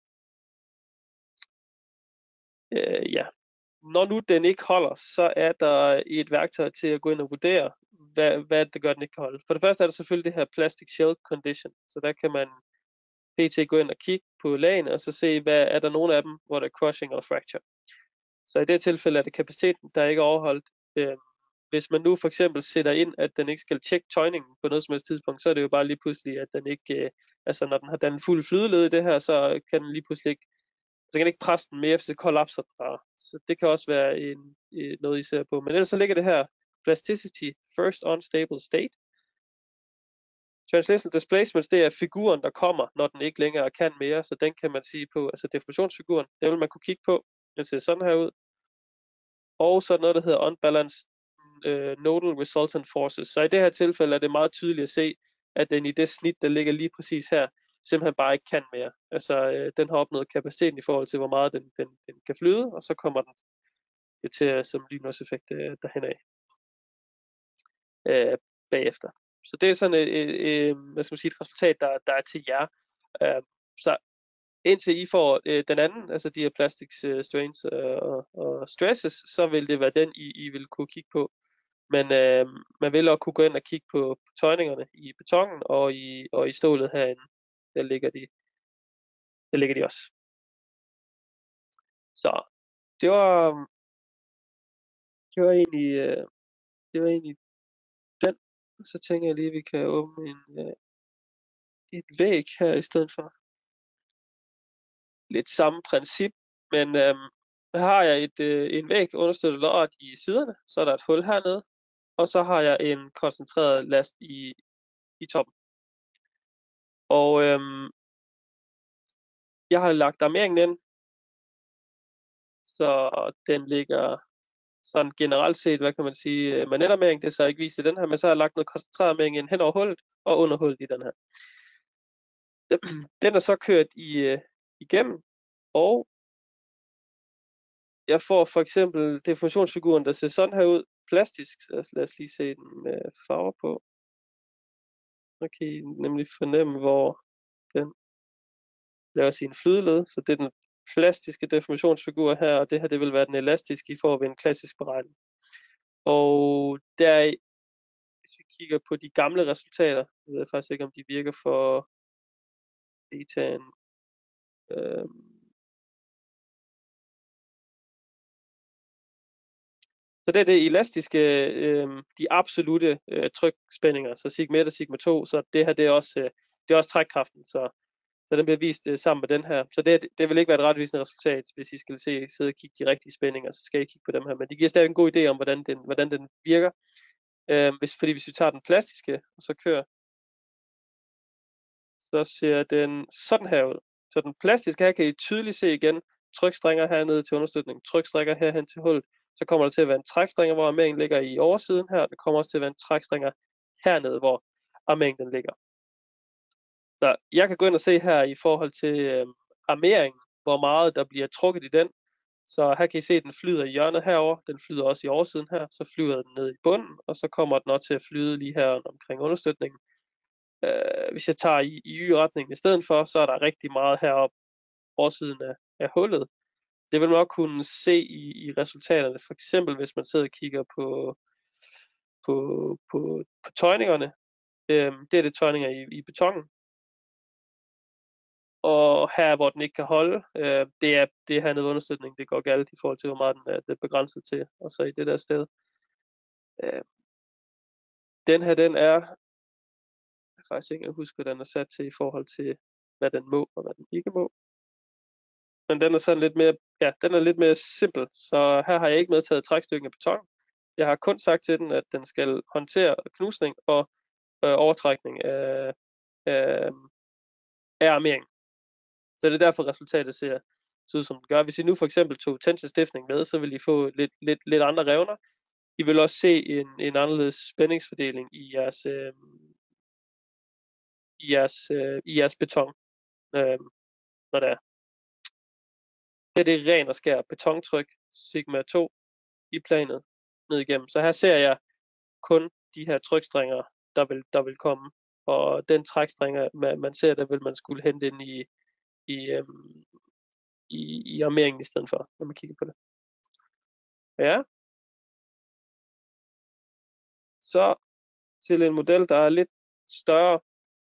Øh, ja. Når nu den ikke holder, så er der et værktøj til at gå ind og vurdere, hvad, hvad det gør, den ikke kan holde. For det første er der selvfølgelig det her Plastic Shell Condition. Så der kan man pt. Gå ind og kigge på lagene, og så se, hvad er der nogle af dem, hvor der er crushing eller fracture. Så i det tilfælde er det kapaciteten, der ikke er overholdt. Øh, hvis man nu for eksempel sætter ind, at den ikke skal tjekke tøjningen på noget som helst tidspunkt, så er det jo bare lige pludselig, at den ikke, øh, altså når den har dannet fuld flydeled i det her, så kan den lige pludselig ikke, så kan den ikke presse den mere, så kollapser den bare. Så det kan også være en, en, noget, I ser på. Men ellers så ligger det her, plasticity, first unstable state. Translational displacements, det er figuren, der kommer, når den ikke længere kan mere, så den kan man sige på, altså deformationsfiguren, det vil man kunne kigge på, den ser sådan her ud. Og så noget, der hedder unbalanced uh, nodal resultant forces. Så i det her tilfælde er det meget tydeligt at se, at den i det snit, der ligger lige præcis her, simpelthen bare ikke kan mere. Altså, øh, den har opnået kapaciteten i forhold til, hvor meget den, den, den kan flyde, og så kommer den til som lynlåseffekt øh, derhen af øh, bagefter. Så det er sådan et, et, et, hvad skal man sige, et resultat, der, der er til jer. Øh, så indtil I får øh, den anden, altså de her plastics øh, strains øh, og, og stresses, så vil det være den, I, I vil kunne kigge på. Men øh, man vil også kunne gå ind og kigge på, på tøjningerne i betongen og i, og i stålet herinde. Der ligger de, der ligger de også. Så det var, det var egentlig, øh, det var egentlig den. Så tænker jeg lige, at vi kan åbne en, øh, et væg her i stedet for. Lidt samme princip, men øh, her har jeg et, øh, en væg understøttet lodret i siderne, så er der et hul hernede, og så har jeg en koncentreret last i, i toppen. Og øh, jeg har lagt armeringen ind, så den ligger sådan generelt set, hvad kan man sige, manetarmering, det er så ikke vist i den her, men så har jeg lagt noget koncentreret armering ind hen over hullet og under hullet i den her. Den er så kørt i, uh, igennem, og jeg får for eksempel deformationsfiguren, der ser sådan her ud, plastisk, så lad os lige se den med farver på. Så kan I nemlig fornemme, hvor den laver sin flydeled, så det er den plastiske deformationsfigur her, og det her det vil være den elastiske, I får ved en klassisk beregning. Og der, hvis vi kigger på de gamle resultater, jeg ved faktisk ikke, om de virker for betaen. Øhm. Så det er det elastiske, øh, de absolute øh, trykspændinger, så sigma et og sigma to, så det her det er også, øh, det er også trækkraften, så, så den bliver vist øh, sammen med den her. Så det, det vil ikke være et retvisende resultat, hvis I skal se, sidde og kigge de rigtige spændinger, så skal I kigge på dem her. Men det giver stadig en god idé om, hvordan den, hvordan den virker. Øh, hvis, fordi hvis vi tager den plastiske, og så kører, så ser den sådan her ud. Så den plastiske her kan I tydeligt se igen, trykstrænger hernede til understøtning, trykstrænger herhen til hullet. Så kommer der til at være en trækstrænger, hvor armeringen ligger i oversiden her. Der kommer også til at være en trækstrænger hernede, hvor armeringen den ligger. Så jeg kan gå ind og se her i forhold til øh, armeringen, hvor meget der bliver trukket i den. Så her kan I se, at den flyder i hjørnet herover. Den flyder også i oversiden her. Så flyder den ned i bunden, og så kommer den også til at flyde lige her omkring understøtningen. Øh, hvis jeg tager i, i y-retningen i stedet for, så er der rigtig meget heroppe oversiden af, af hullet. Det vil man også kunne se i, i resultaterne. For eksempel hvis man sidder og kigger på, på, på, på tøjningerne. Øhm, det er det tøjninger i, i betongen. Og her, hvor den ikke kan holde, øh, det er det her nede understøtning, det går galt i forhold til, hvor meget den er, det er begrænset til. Og så i det der sted. Øh, den her, den er, jeg faktisk ikke huske, hvad den er sat til i forhold til, hvad den må og hvad den ikke må. Men den er sådan lidt mere, ja, den er lidt mere simpel. Så her har jeg ikke medtaget trækstykken af beton. Jeg har kun sagt til den, at den skal håndtere knusning og øh, overtrækning af, af, af armering. Så det er derfor resultatet ser, ser ud som det gør. Hvis I nu for eksempel tog tensionstiftning med, så vil I få lidt, lidt, lidt andre revner. I vil også se en, en anderledes spændingsfordeling i jeres, øh, i jeres, øh, i jeres beton, øh, når det er. Det er det ren og skær betontryk, sigma to i planet ned igennem. Så her ser jeg kun de her trykstrænger, der vil, der vil komme. Og den trækstrænger, man, man ser, der vil man skulle hente ind i, i, øhm, i, i armeringen i stedet for, når man kigger på det. Ja. Så til en model, der er lidt større.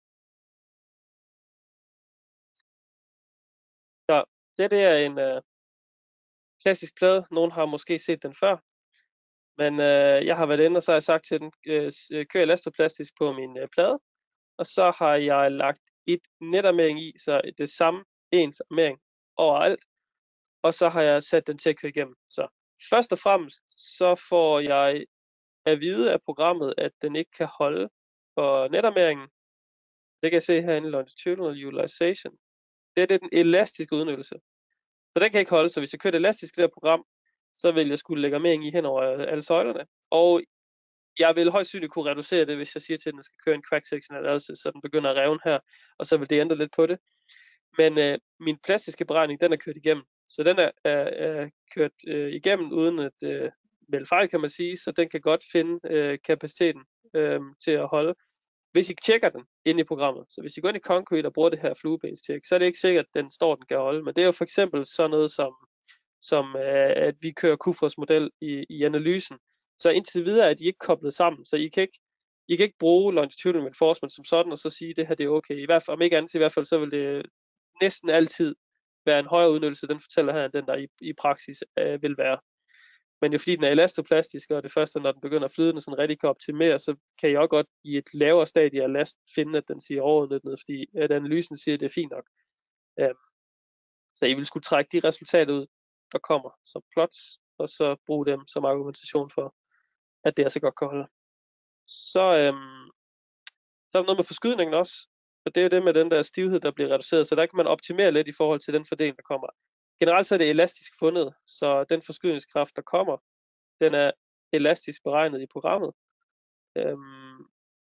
Så det, det er en øh, klassisk plade. Nogen har måske set den før. Men øh, jeg har været inde, og så har jeg sagt til den, øh, kør elastoplastisk på min øh, plade, og så har jeg lagt et netarmering i, så det samme ens armering overalt, og så har jeg sat den til at køre igennem. Så først og fremmest, så får jeg at vide af programmet, at den ikke kan holde for netarmeringen. Det kan jeg se herinde i longitudinal utilization. Det er det den elastiske udnyttelse. Så den kan ikke holde, så hvis jeg kører det elastiske det her program, så vil jeg skulle lægge armering i hen over alle søjlerne. Og jeg vil højst synligt kunne reducere det, hvis jeg siger til den, at den skal køre en crack section analysis, så den begynder at revne her, og så vil det ændre lidt på det. Men øh, min plastiske beregning, den er kørt igennem. Så den er, er, er kørt øh, igennem uden at øh, melde fejl, kan man sige, så den kan godt finde øh, kapaciteten øh, til at holde. Hvis I tjekker den inde i programmet, så hvis I går ind i Concrete og bruger det her fluebase-tjek, så er det ikke sikkert, at den står, den kan holde. Men det er jo for eksempel sådan noget som, som øh, at vi kører Kufras model i, i analysen. Så indtil videre er de ikke koblet sammen, så I kan ikke, I kan ikke bruge longitudinal reinforcement som sådan, og så sige, at det her det er okay. I hvert fald, om ikke andet, i hvert fald, så vil det næsten altid være en højere udnyttelse, den fortæller her, end den der i, i praksis øh, vil være. Men jo fordi den er elastoplastisk, og det første, når den begynder at flyde, den sådan rigtig kan optimere, så kan jeg også godt i et lavere stadie af last finde, at den siger overordnet ned, fordi at analysen siger, at det er fint nok. Um, så I vil skulle trække de resultater ud, der kommer som plots, og så bruge dem som argumentation for, at det altså godt kan holde. Så, um, så er der noget med forskydningen også, og det er jo det med den der stivhed, der bliver reduceret, så der kan man optimere lidt i forhold til den fordeling, der kommer. Generelt så er det elastisk fundet, så den forskydningskraft, der kommer, den er elastisk beregnet i programmet. Øhm,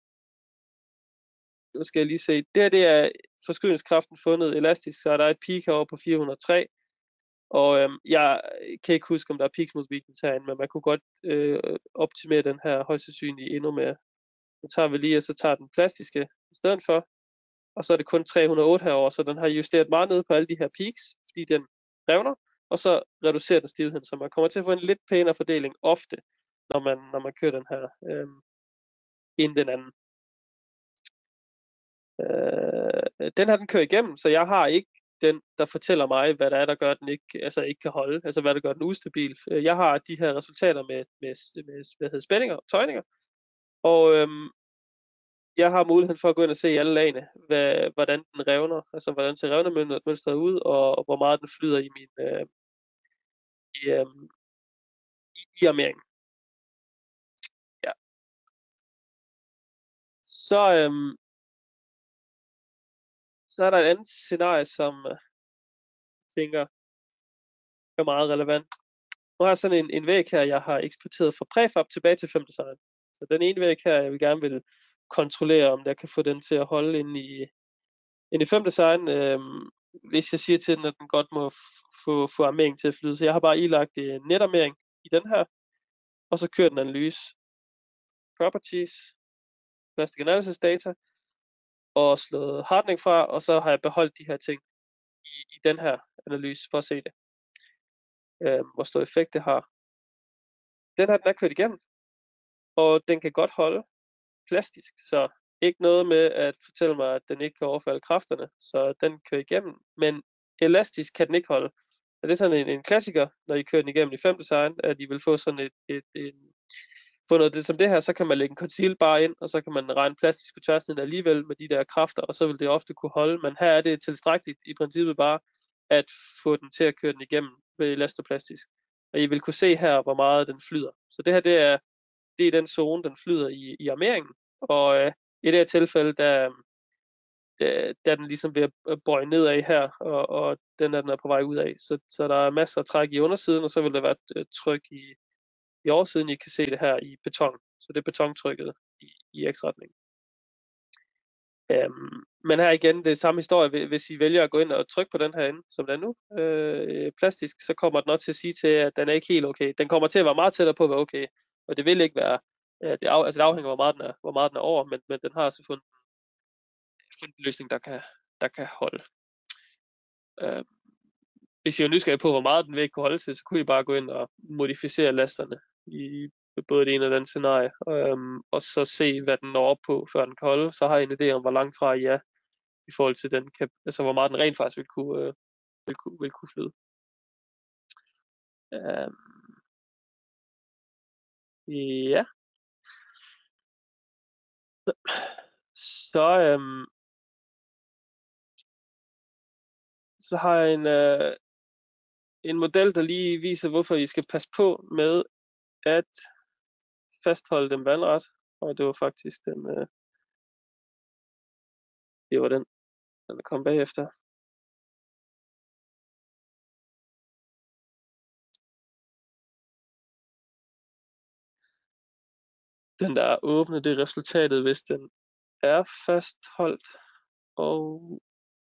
nu skal jeg lige se. Det her det er forskydningskraften fundet elastisk, så er der et peak herovre på fire hundrede og tre. Og øhm, jeg kan ikke huske, om der er peaks mod weakness herinde, men man kunne godt øh, optimere den her højst sandsynligt endnu mere. Nu tager vi lige, og så tager den plastiske i stedet for. Og så er det kun tre hundrede og otte herovre, så den har justeret meget ned på alle de her peaks, fordi den revner, og så reducerer den stivheden, så man kommer til at få en lidt pænere fordeling ofte, når man, når man kører den her øhm, end den anden. Øh, den her den kører igennem, så jeg har ikke den, der fortæller mig, hvad der er, der gør, at den ikke, altså ikke kan holde, altså hvad der gør den ustabil. Jeg har de her resultater med, med, med hvad hedder, spændinger og tøjninger, og øhm, jeg har muligheden for at gå ind og se i alle lagene, hvad, hvordan den revner, altså hvordan ser revnemønstret ud, og, og hvor meget den flyder i min øh, i, øh, i, i armeringen. Ja. Så, øhm, så er der et andet scenarie, som øh, jeg tænker er meget relevant. Nu har jeg sådan en, en væg her, jeg har eksporteret fra prefab tilbage til femdesign. Så den ene væg her, jeg vil gerne vil kontrollere, om jeg kan få den til at holde inde i, inde i femdesign, øhm, hvis jeg siger til den, at den godt må få, få armering til at flyde. Så jeg har bare ilagt øh, netarmering i den her, og så kører den analyse. Properties, plastic analysis data, og slået hardening fra, og så har jeg beholdt de her ting i, i den her analyse, for at se det. Øhm, hvor stor effekt det har. Den her, den er kørt igennem, og den kan godt holde plastisk, så ikke noget med at fortælle mig, at den ikke kan overfalde kræfterne, så den kører igennem, men elastisk kan den ikke holde. Og det er sådan en, en klassiker, når I kører den igennem i fem design, at I vil få sådan et, et, et få noget det, som det her, så kan man lægge en conceal bar ind, og så kan man regne plastisk på tværsnit alligevel med de der kræfter, og så vil det ofte kunne holde, men her er det tilstrækkeligt i princippet bare at få den til at køre den igennem ved elastoplastisk. Og I vil kunne se her, hvor meget den flyder. Så det her, det er, det er den zone, den flyder i, i armeringen, og øh, i det her tilfælde, der, der, der er den ligesom ved at bøje nedad her, og, og den er den er på vej ud af. Så, så der er masser af træk i undersiden, og så vil der være et, et tryk i, i oversiden. I kan se det her i beton. Så det er betontrykket i, i x-retning. Um, men her igen, det er samme historie. Hvis I vælger at gå ind og trykke på den her ende, som den er nu, øh, plastisk, så kommer den også til at sige til, at den er ikke helt okay. Den kommer til at være meget tættere på at være okay, og det vil ikke være, øh, det, af, altså det afhænger af, hvor meget den er, hvor meget den er over, men, men den har altså fundet, fundet en løsning, der kan, der kan holde. Uh, hvis I er nysgerrige på, hvor meget den vil ikke kunne holde til, så kunne I bare gå ind og modificere lasterne i både det ene og det andet scenarie, øhm, og så se, hvad den når op på, før den kan holde. Så har I en idé om, hvor langt fra I er, i forhold til den, altså hvor meget den rent faktisk vil kunne, øh, vil kunne, vil kunne flyde. Øhm, Ja. Så, øhm, så har jeg en, øh, en model, der lige viser, hvorfor I skal passe på med at fastholde dem vandret. Og det var faktisk den, øh, det var den, der kom bagefter. Den, der er åbnet, det er resultatet, hvis den er fastholdt. Og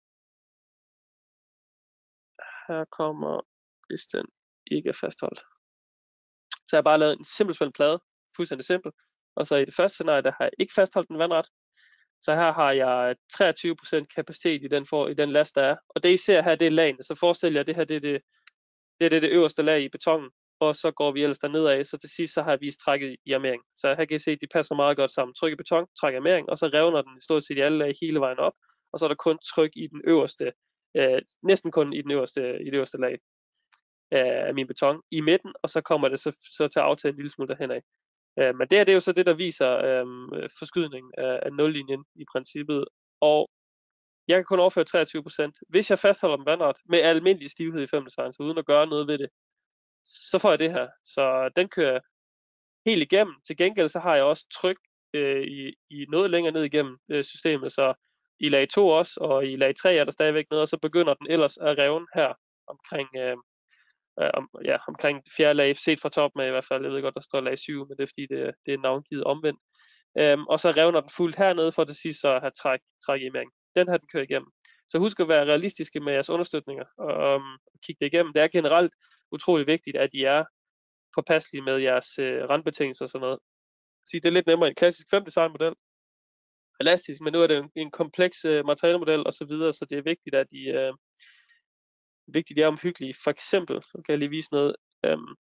her kommer, hvis den ikke er fastholdt. Så jeg har bare lavet en simpelthen plade, fuldstændig simpel. Og så i det første scenarie, der har jeg ikke fastholdt den vandret. Så her har jeg treogtyve procent kapacitet i den, for, i den last, der er. Og det I ser her, det er lagene. Så forestil jer, at det her det er det, det, er det, det øverste lag i betongen. Og så går vi ellers dernedad, så til sidst så har jeg vist trækket i armering. Så her kan I se, at de passer meget godt sammen. Tryk i beton, træk i armering, og så revner den stort set i alle lag hele vejen op. Og så er der kun tryk i den øverste, øh, næsten kun i den øverste, i det øverste lag af min beton i midten, og så kommer det så, så til at aftale en lille smule derhen af. Øh, men det, her, det er jo så det, der viser øh, forskydningen af, af nullinjen i princippet. Og jeg kan kun overføre treogtyve procent. Hvis jeg fastholder dem vandret med almindelig stivhed i fem design, så uden at gøre noget ved det, så får jeg det her. Så den kører helt igennem. Til gengæld så har jeg også tryk øh, i, i noget længere ned igennem øh, systemet, så i lag to også, og i lag tre er der stadigvæk noget, og så begynder den ellers at revne her omkring, øh, øh, om, ja, omkring fjerde lag, set fra toppen af i hvert fald. Jeg ved godt, der står lag syv, men det er fordi, det, det er navngivet omvendt. Øhm, og så revner den fuldt hernede, for til sidst så at have træk, træk i mængden. Den har den kørt igennem. Så husk at være realistiske med jeres understøtninger, og um, kigge det igennem. Det er generelt utrolig vigtigt, at I er påpasselige med jeres øh, randbetingelser og sådan noget. Så det er lidt nemmere i en klassisk fem design model. Elastisk, men nu er det en, en kompleks øh, materialemodel og så videre, så det er vigtigt, at I, øh, vigtigt, at I er omhyggelige. For eksempel, så kan jeg lige vise noget. Øhm,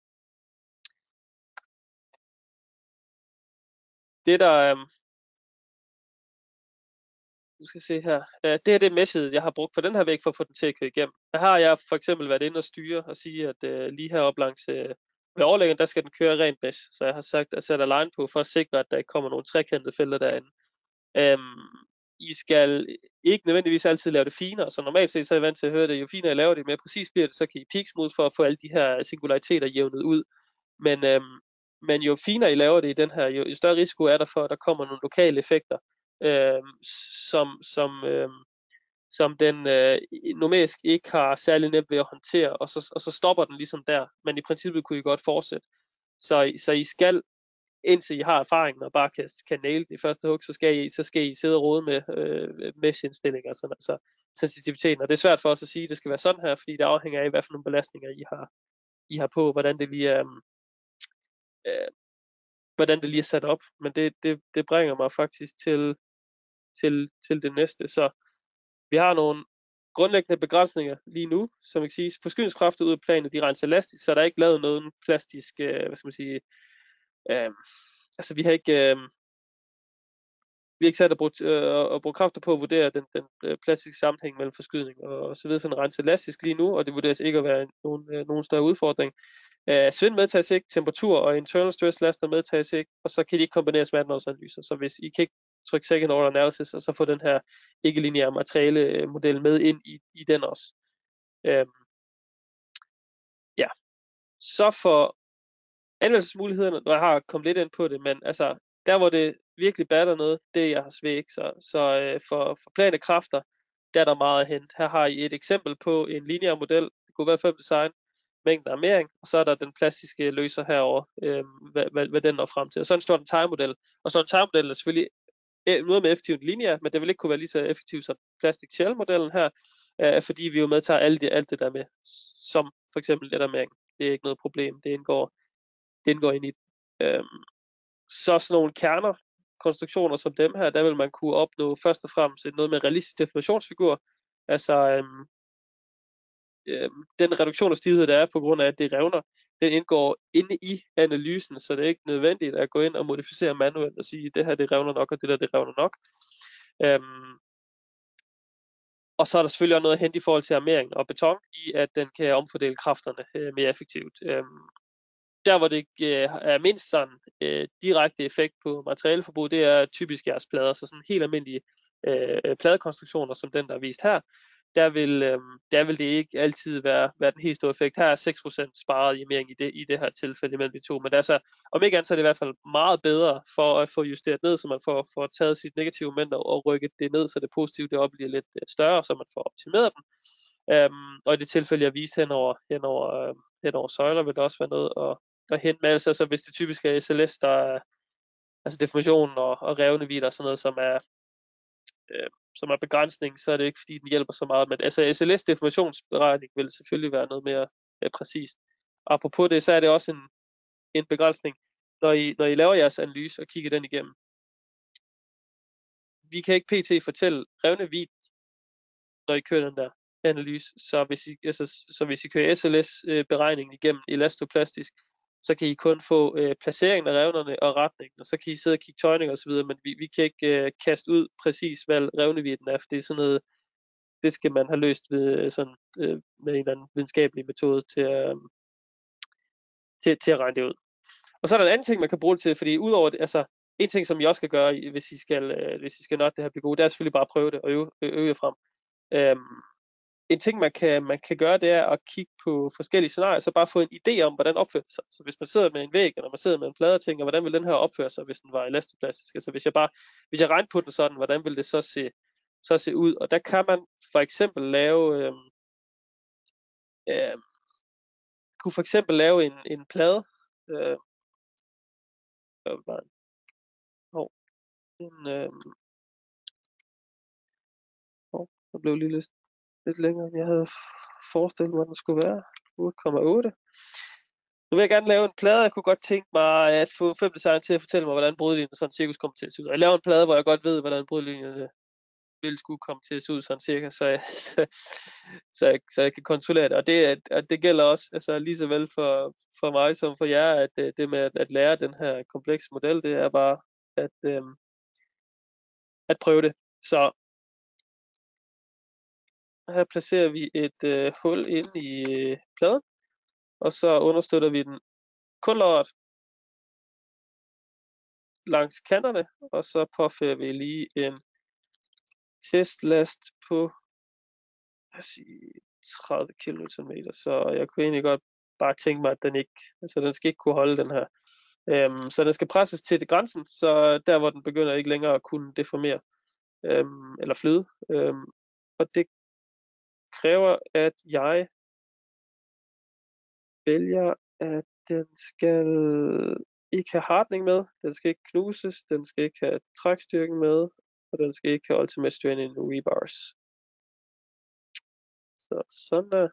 det der, øh, du skal se her. Uh, det her det er meshet, jeg har brugt på den her væg for at få den til at køre igennem. Der har jeg for eksempel været inde og styre og sige, at uh, lige heroppe langs uh, ved overlæggeren, der skal den køre rent mesh. Så jeg har sagt, at jeg sætter line på for at sikre, at der ikke kommer nogle trekantede felter derinde. Um, I skal ikke nødvendigvis altid lave det finere, så normalt set så er jeg vant til at høre det. Jo finere jeg laver det, mere præcis bliver det, så kan I peak smooth for at få alle de her singulariteter jævnet ud. Men, um, men jo finere I laver det i den her, jo, jo større risiko er der for, at der kommer nogle lokale effekter, øh, som, som, øh, som den øh, numerisk ikke har særlig nemt ved at håndtere, og så, og så stopper den ligesom der. Men i princippet kunne I godt fortsætte. Så, så I skal, indtil I har erfaringen og bare kan, kan naile det i første hug, så skal I, så skal I sidde og rode med øh, mesh-indstillinger, sådan, altså sensitiviteten. Og det er svært for os at sige, at det skal være sådan her, fordi det afhænger af, hvad for nogle belastninger I har, I har på, hvordan det lige er, øh, hvordan det lige er sat op. Men det, det, det bringer mig faktisk til, til, til det næste. Så vi har nogle grundlæggende begrænsninger lige nu, som jeg kan sige. Forskydningskræfter ud af planen, de renser elastisk, så der er ikke lavet noget plastisk, øh, hvad skal man sige, øh, altså vi har ikke, øh, vi har ikke sat at bruge, øh, at bruge kræfter på at vurdere den, den øh, plastiske sammenhæng mellem forskydning og, og så videre, sådan renser elastisk lige nu, og det vurderes ikke at være nogen, øh, nogen større udfordring. Øh, Svind medtages ikke, temperatur og internal stress laster medtages ikke, og så kan de ikke kombineres med atmosfæreanalyser. Så hvis I kan ikke trykke second order analysis, og så få den her ikke-lineære materiale model med ind i, i den også. Øhm, ja. Så for anvendelsesmulighederne, når jeg har kommet lidt ind på det, men altså, der hvor det virkelig batter noget, det er jeres væg. Så, så øh, for, for plane kræfter, der er der meget at hente. Her har I et eksempel på en lineær model, det kunne være fem design, mængden af armering, og så er der den plastiske løser herover, øh, hvad, hvad, hvad den når frem til. Og så står en time-model, og så en time-model er selvfølgelig noget mere effektivt end lineær, men det vil ikke kunne være lige så effektivt som plastic shell-modellen her, øh, fordi vi jo medtager alt det, alt det der med, som for eksempel let armering. Det er ikke noget problem, det indgår, det indgår ind i det. Øhm, så sådan nogle kerner, konstruktioner som dem her, der vil man kunne opnå først og fremmest noget med realistisk deformationsfigur, altså øhm, øhm, den reduktion af stivhed, der er på grund af, at det revner, den indgår inde i analysen, så det er ikke nødvendigt at gå ind og modificere manuelt og sige, det her det revner nok, og det der det revner nok. Øhm, og så er der selvfølgelig også noget at hente i forhold til armering og beton, i at den kan omfordele kræfterne øh, mere effektivt. Øhm, der hvor det øh, er mindst sådan øh, direkte effekt på materialeforbrug, det er typisk jeres plader, så sådan helt almindelige øh, pladekonstruktioner, som den der er vist her, der vil, øh, der vil det ikke altid være, være den helt store effekt. Her er seks procent sparet i mere i det, i det her tilfælde imellem de to, men det er så, om ikke andet, så er det i hvert fald meget bedre for at få justeret ned, så man får, får taget sit negative moment og, og rykket det ned, så det positive det bliver lidt større, så man får optimeret den. Um, og i det tilfælde, jeg viste hen over, hen over, uh, hen over søjler, vil der også være noget at, at hente med. Altså, altså hvis det typisk er S L S, der er altså deformation og, og revne vidder og sådan noget, som er, øh, som er begrænsning, så er det ikke fordi, den hjælper så meget. Men altså S L S deformationsberegning vil selvfølgelig være noget mere øh, præcist. Apropos det, så er det også en, en begrænsning, når I, når I laver jeres analyse og kigger den igennem. Vi kan ikke pt. Fortælle revne vid, når I kører den der analyse, så hvis I, altså, så hvis I kører S L S-beregningen igennem elastoplastisk, så kan I kun få øh, placeringen af revnerne og retningen, og så kan I sidde og kigge tøjning og så videre, men vi, vi kan ikke øh, kaste ud præcis, hvad revnevidden er, for det er sådan noget, det skal man have løst ved, sådan, øh, med en eller anden videnskabelig metode til, øh, til, til at regne det ud. Og så er der en anden ting, man kan bruge det til, fordi udover det, altså en ting, som I også skal gøre, hvis I skal, øh, hvis I skal nå det her blive gode, det er selvfølgelig bare at prøve det og øve, øve jer frem. Øhm, en ting, man kan, man kan gøre, det er at kigge på forskellige scenarier, så bare få en idé om, hvordan opfører sig. Så hvis man sidder med en væg, eller man sidder med en plade og tænker, hvordan vil den her opføre sig, hvis den var elastoplastisk? Altså hvis jeg bare, hvis jeg regner på den sådan, hvordan vil det så se, så se ud? Og der kan man for eksempel lave, øh, øh, kunne for eksempel lave en, en plade, øh, oh, en, øh, oh, der blev lige lidt, lidt længere, end jeg havde forestillet mig, den skulle være. otte komma otte. Nu vil jeg gerne lave en plade. Jeg kunne godt tænke mig at få fem designer til at fortælle mig, hvordan brudlinjen sådan cirkus kommer til at se ud. Jeg laver en plade, hvor jeg godt ved, hvordan brudlinjen vil skulle komme til at se ud sådan cirka, så jeg, så, så, jeg, så jeg kan kontrollere det. Og det, at det gælder også altså lige så vel for, for mig som for jer, at det, det med at, at lære den her komplekse model, det er bare at, øhm, at prøve det. Så her placerer vi et øh, hul ind i øh, pladen, og så understøtter vi den kun lodret langs kanterne, og så påfører vi lige en testlast på lad os sige, tredive kilonewtonmeter, så jeg kunne egentlig godt bare tænke mig, at den ikke, altså den skal ikke kunne holde den her. Øhm, så den skal presses til det grænsen, så der hvor den begynder ikke længere at kunne deformere øhm, eller flyde. Øhm, og det kræver, at jeg vælger, at den skal ikke have hardning med, den skal ikke knuses, den skal ikke have trækstyrken med, og den skal ikke have ultimate strain in rebars. Så sådan der.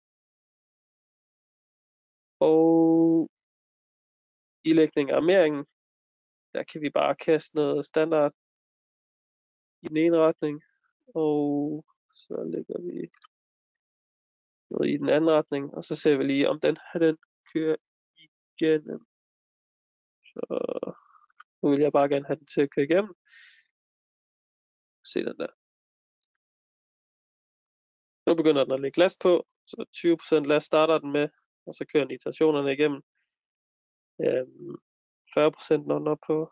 Og ilægning af armeringen, der kan vi bare kaste noget standard i den ene retning, og så lægger vi noget i den anden retning, og så ser vi lige, om den her den kører igennem. Så nu vil jeg bare gerne have den til at køre igennem. Se den der. Nu begynder den at lægge last på, så tyve procent last starter den med, og så kører den iterationerne igennem. Øhm, fyrre procent når den op på.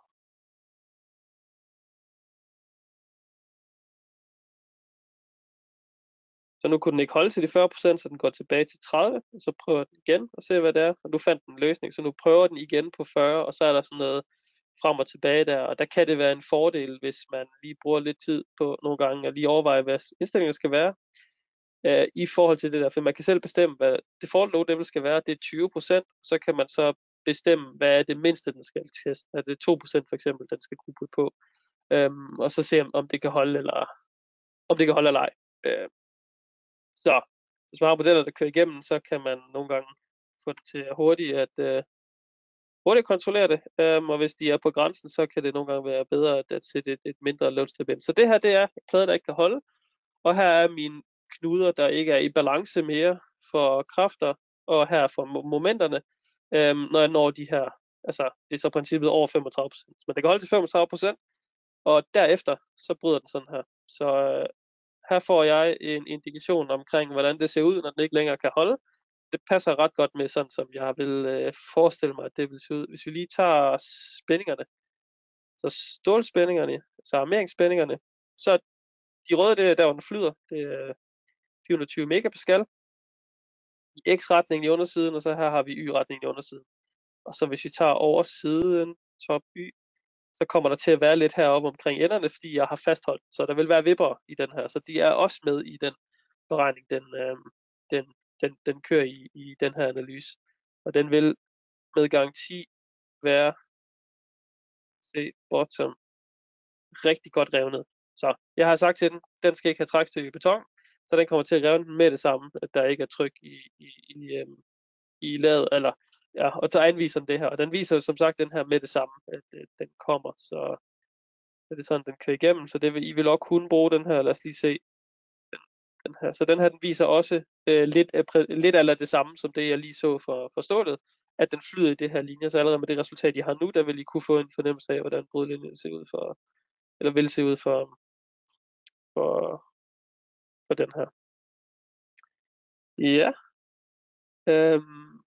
Så nu kunne den ikke holde til de fyrre procent, så den går tilbage til tredive, og så prøver den igen og ser hvad det er. Og nu fandt den en løsning, så nu prøver den igen på fyrre, og så er der sådan noget frem og tilbage der. Og der kan det være en fordel, hvis man lige bruger lidt tid på nogle gange at lige overveje, hvad indstillingen skal være øh, i forhold til det der. For man kan selv bestemme, hvad default load level skal være. Det er tyve procent, så kan man så bestemme, hvad er det mindste, den skal teste. Er det to procent for eksempel, den skal kunne putte på. Øhm, og så se, om det kan holde eller om det kan holde eller ej. Øh, Så hvis man har modeller, der kører igennem, så kan man nogle gange få det til hurtigt at uh, hurtigt kontrollere det. Um, og hvis de er på grænsen, så kan det nogle gange være bedre at, at sætte et, et mindre loadstep ind. Så det her, det er plader, der ikke kan holde. Og her er mine knuder, der ikke er i balance mere for kræfter, og her for momenterne, um, når jeg når de her, altså det er så princippet over femogtredive procent. Men det kan holde til femogtredive procent, og derefter, så bryder den sådan her. Så uh, her får jeg en indikation omkring, hvordan det ser ud, når den ikke længere kan holde. det passer ret godt med sådan, som jeg vil øh, forestille mig, at det vil se ud. Hvis vi lige tager spændingerne, så stålspændingerne, så armeringsspændingerne, så er de røde, det er der, hvor den flyder, det er fire hundrede og tyve megapascal, i x-retningen i undersiden, og så her har vi y-retningen i undersiden. Og så hvis vi tager oversiden, top y, så kommer der til at være lidt heroppe omkring enderne, fordi jeg har fastholdt, så der vil være vipper i den her, så de er også med i den beregning, den, øh, den, den, den kører i, i den her analyse. Og den vil med garanti være, se, bottom, rigtig godt revnet. Så jeg har sagt til den, den skal ikke have trækstykke i beton, så den kommer til at revne med det samme, at der ikke er tryk i, i, i, øhm, i laget, eller ja, og så anviser den det her, og den viser som sagt den her med det samme, at øh, den kommer, så er det sådan, den kører igennem, så det vil, I vil også kunne bruge den her, lad os lige se, den, den her, så den her, den viser også øh, lidt, af, lidt af det samme, som det jeg lige så for, for stålet, at den flyder i det her linje, så allerede med det resultat, I har nu, der vil I kunne få en fornemmelse af, hvordan brudlinjen ser ud for, eller vil se ud for, for, for den her. Ja. Øhm.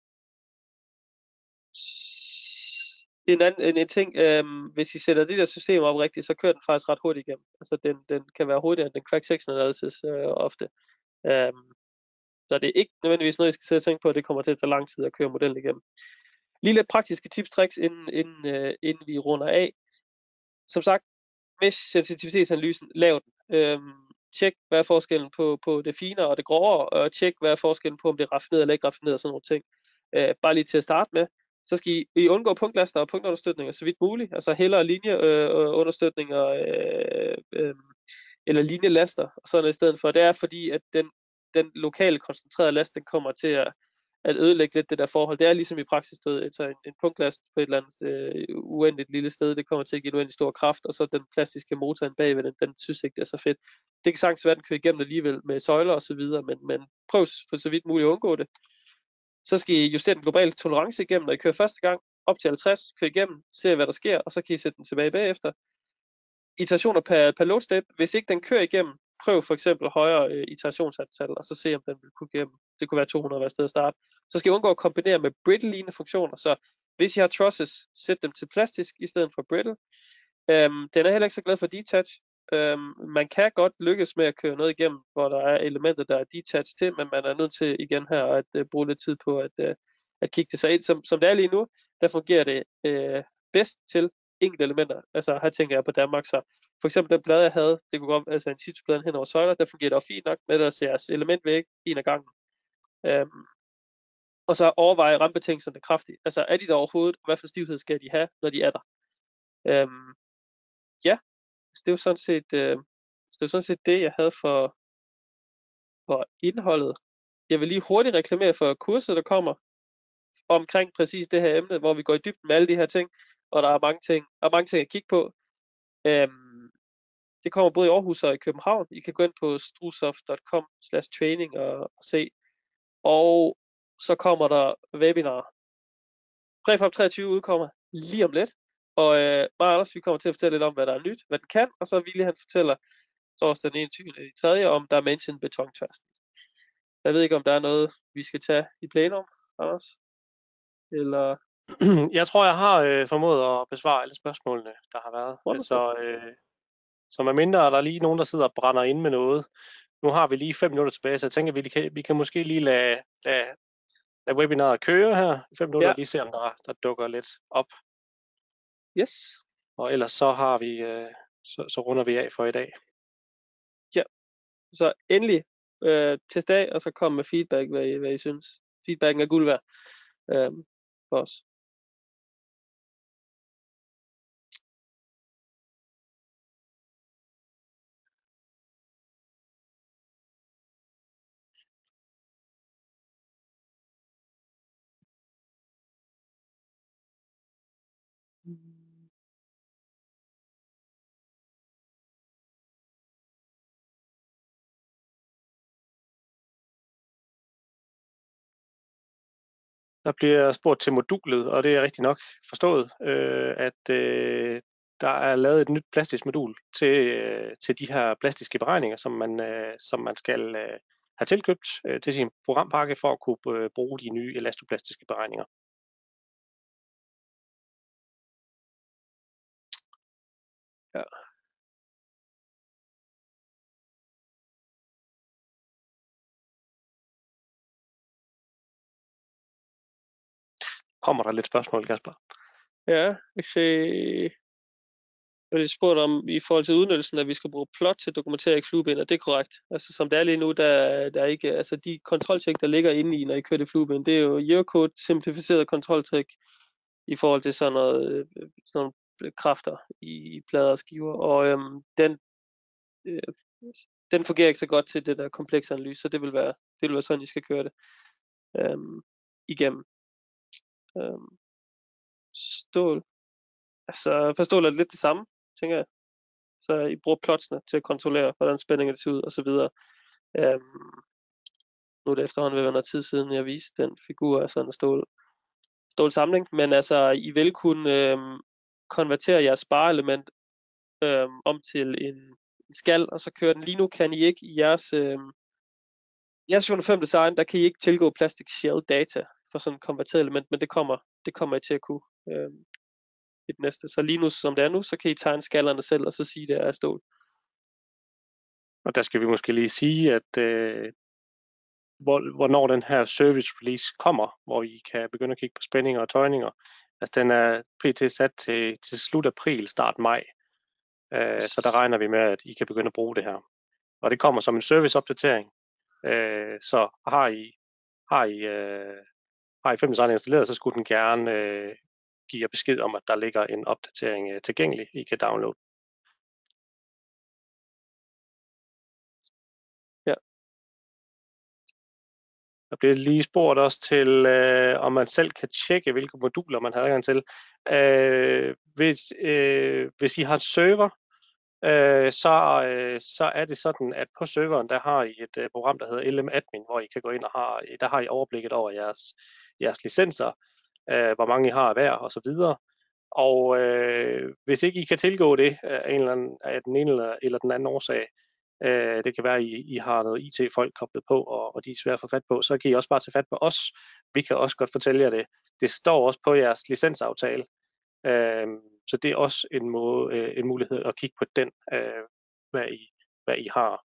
En anden en, en ting, øhm, hvis I sætter det der system op rigtigt, så kører den faktisk ret hurtigt igennem. Altså den, den kan være hurtigere end den crack seks analysis øh, ofte. Øhm, så det er ikke nødvendigvis noget, I skal sidde og tænke på, at det kommer til at tage lang tid at køre modellen igennem. Lige lidt praktiske tips tricks, inden, inden, øh, inden vi runder af. Som sagt, mesh sensitivitetsanalysen, lav den. Øhm, tjek, hvad er forskellen på, på det finere og det grovere, og tjek, hvad er forskellen på, om det er raffineret eller ikke raffineret og sådan nogle ting. Øh, bare lige til at starte med. Så skal I, I undgå punktlaster og punktunderstøtninger så vidt muligt. Altså hellere linjeunderstøtninger øh, øh, øh, eller linjelaster og sådan i stedet for. Det er fordi, at den, den lokale koncentrerede last, den kommer til at, at ødelægge lidt det der forhold. Det er ligesom i praksis, altså en, en punktlast på et eller andet øh, uendeligt lille sted, det kommer til at give en uendelig stor kraft, og så den plastiske motor bagved, den, den synes ikke, det er så fedt. Det kan sagtens være, at den kører igennem alligevel med søjler og så videre, men, men prøv for så vidt muligt at undgå det. Så skal I justere den globale tolerance igennem, når I kører første gang, op til halvtreds, kør igennem, se hvad der sker, og så kan I sætte den tilbage bagefter. Iterationer per, per load step. Hvis ikke den kører igennem, prøv for eksempel højere øh, iterationsantal, og så se om den vil kunne igennem. Det kunne være to hundrede hver sted at starte. Så skal I undgå at kombinere med brittle-lignende funktioner, så hvis I har trusses, sæt dem til plastisk i stedet for brittle. Øhm, den er heller ikke så glad for detach. Øhm, man kan godt lykkes med at køre noget igennem, hvor der er elementer, der er detached til, men man er nødt til igen her at uh, bruge lidt tid på at, uh, at kigge det sig ind. Som, som det er lige nu, der fungerer det uh, bedst til enkelte elementer. Altså her tænker jeg på Danmark, så for eksempel den plade jeg havde, det kunne godt, altså en sidste hen over søjler, der fungerer det også fint nok med at se jeres element væk en af gangen. Øhm, og så overveje rammebetingelserne kraftigt. Altså er de der overhovedet, og hvad for stivhed skal de have, når de er der? Øhm, ja, så det er jo sådan set, øh, det er jo sådan set det, jeg havde for, for indholdet. Jeg vil lige hurtigt reklamere for kurset, der kommer omkring præcis det her emne, hvor vi går i dybden med alle de her ting, og der er mange ting, der er mange ting at kigge på. Øhm, det kommer både i Aarhus og i København. I kan gå ind på strusoft punktum com slash training og, og se. Og så kommer der webinar. Prefab treogtyve udkommer lige om lidt. Og øh, mig og Anders, vi kommer til at fortælle lidt om, hvad der er nyt, hvad den kan, og så Ville han fortæller torsdag den enogtyvende i tredje om Dimension betontværsnit. Jeg ved ikke, om der er noget, vi skal tage i plenum, Anders? Eller... Jeg tror, jeg har øh, formået at besvare alle spørgsmålene, der har været. Altså, øh, så med mindre er der lige nogen, der sidder og brænder ind med noget. Nu har vi lige fem minutter tilbage, så jeg tænker, at vi kan, vi kan måske lige lade, lade, lade webinaret køre her i fem minutter, ja. Og lige se, om der, der dukker lidt op. Yes. Og ellers så har vi, øh, så, så runder vi af for i dag. Ja, så endelig øh, test af, og så kom med feedback, hvad I, hvad I synes. Feedbacken er guld værd øh, for os. Der bliver spurgt til modulet, og det er rigtig nok forstået, øh, at øh, der er lavet et nyt plastisk modul til, øh, til de her plastiske beregninger, som man, øh, som man skal, øh, have tilkøbt øh, til sin programpakke for at kunne øh, bruge de nye elastoplastiske beregninger. Ja. Kommer der lidt spørgsmål, Kasper? Ja, vi se. Jeg har spurgt om i forhold til udnyttelsen, at vi skal bruge plot til at dokumentere ikke flueben, og det er korrekt. Altså som det er lige nu, der, der er ikke, altså de kontroltjek, der ligger inde i, når I kører det flueben, det er jo Eurocode simplificeret kontroltjek i forhold til sådan noget, sådan nogle kræfter i plader og skiver, og øhm, den, øh, den fungerer ikke så godt til det der komplekse analyse, så det vil være, det vil være sådan, I skal køre det øhm, igennem. Øhm, stål. Altså for stål er det lidt det samme, tænker jeg. Så I bruger plotsene til at kontrollere, hvordan spændingen ser ud, og så videre. Øhm, nu er det efterhånden ved at være noget tid siden, jeg viste den figur af sådan en stål, stålsamling, men altså, I vil kunne øhm, konvertere jeres spareelement øhm, om til en, en skal, og så køre den. Lige nu kan I ikke i jeres, øhm, jeres version fem design, der kan I ikke tilgå plastic shell data for sådan et konverteret element, men det kommer, det kommer I til at kunne øhm, i det næste. Så lige nu, som det er nu, så kan I tegne skallerne selv, og så sige, det er stål. Og der skal vi måske lige sige, at øh, hvor, hvornår den her service release kommer, hvor I kan begynde at kigge på spændinger og tøjninger. Altså den er pt. Sat til, til slut april, start maj. Øh, så der regner vi med, at I kan begynde at bruge det her. Og det kommer som en serviceopdatering. Øh, så har I, har I, øh, har I fem design installeret, så skulle den gerne øh, give jer besked om, at der ligger en opdatering øh, tilgængelig, I kan downloade. Ja. Der bliver lige spurgt også til, øh, om man selv kan tjekke, hvilke moduler man har adgang til. Øh, hvis, øh, hvis I har en server, øh, så, øh, så er det sådan, at på serveren, der har I et øh, program, der hedder L M Admin, hvor I kan gå ind og har, der har I overblikket over jeres, jeres licenser, øh, hvor mange I har hver og så videre. Og øh, hvis ikke I kan tilgå det af, en eller anden, af den ene eller, eller den anden årsag, øh, det kan være, at I, I har noget I T-folk koblet på, og, og de er svære at få fat på, så kan I også bare tage fat på os. Vi kan også godt fortælle jer det. Det står også på jeres licensaftale. Øh, så det er også en, måde, øh, en mulighed at kigge på den, øh, hvad, I, hvad I har.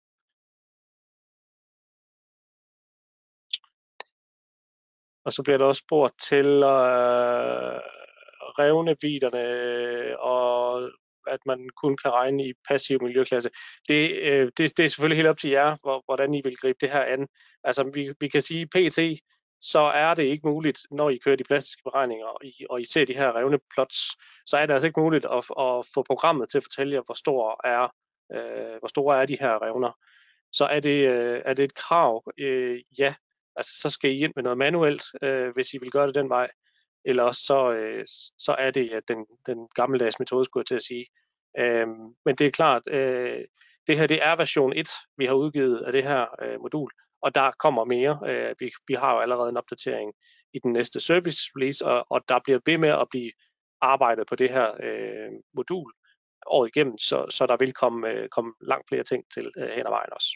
Og så bliver der også spurgt til øh, revneviderne, og at man kun kan regne i passiv miljøklasse. Det, øh, det, det er selvfølgelig helt op til jer, hvor, hvordan I vil gribe det her an. Altså vi, vi kan sige, P T, så er det ikke muligt, når I kører de plastiske beregninger, og I, og I ser de her revneplots, så er det altså ikke muligt at, at få programmet til at fortælle jer, hvor stor er, øh, hvor store er de her revner. Så er det, øh, er det et krav? Øh, ja. Altså, så skal I ind med noget manuelt, øh, hvis I vil gøre det den vej. Eller også så, øh, så er det ja, den, den gammeldags metode, skulle jeg til at sige. Øhm, men det er klart, øh, det her det er version et, vi har udgivet af det her øh, modul, og der kommer mere. Øh, vi, vi har jo allerede en opdatering i den næste service release, og, og der bliver ved med at blive arbejdet på det her øh, modul året igennem, så, så der vil komme, øh, komme langt flere ting til øh, hen ad vejen også.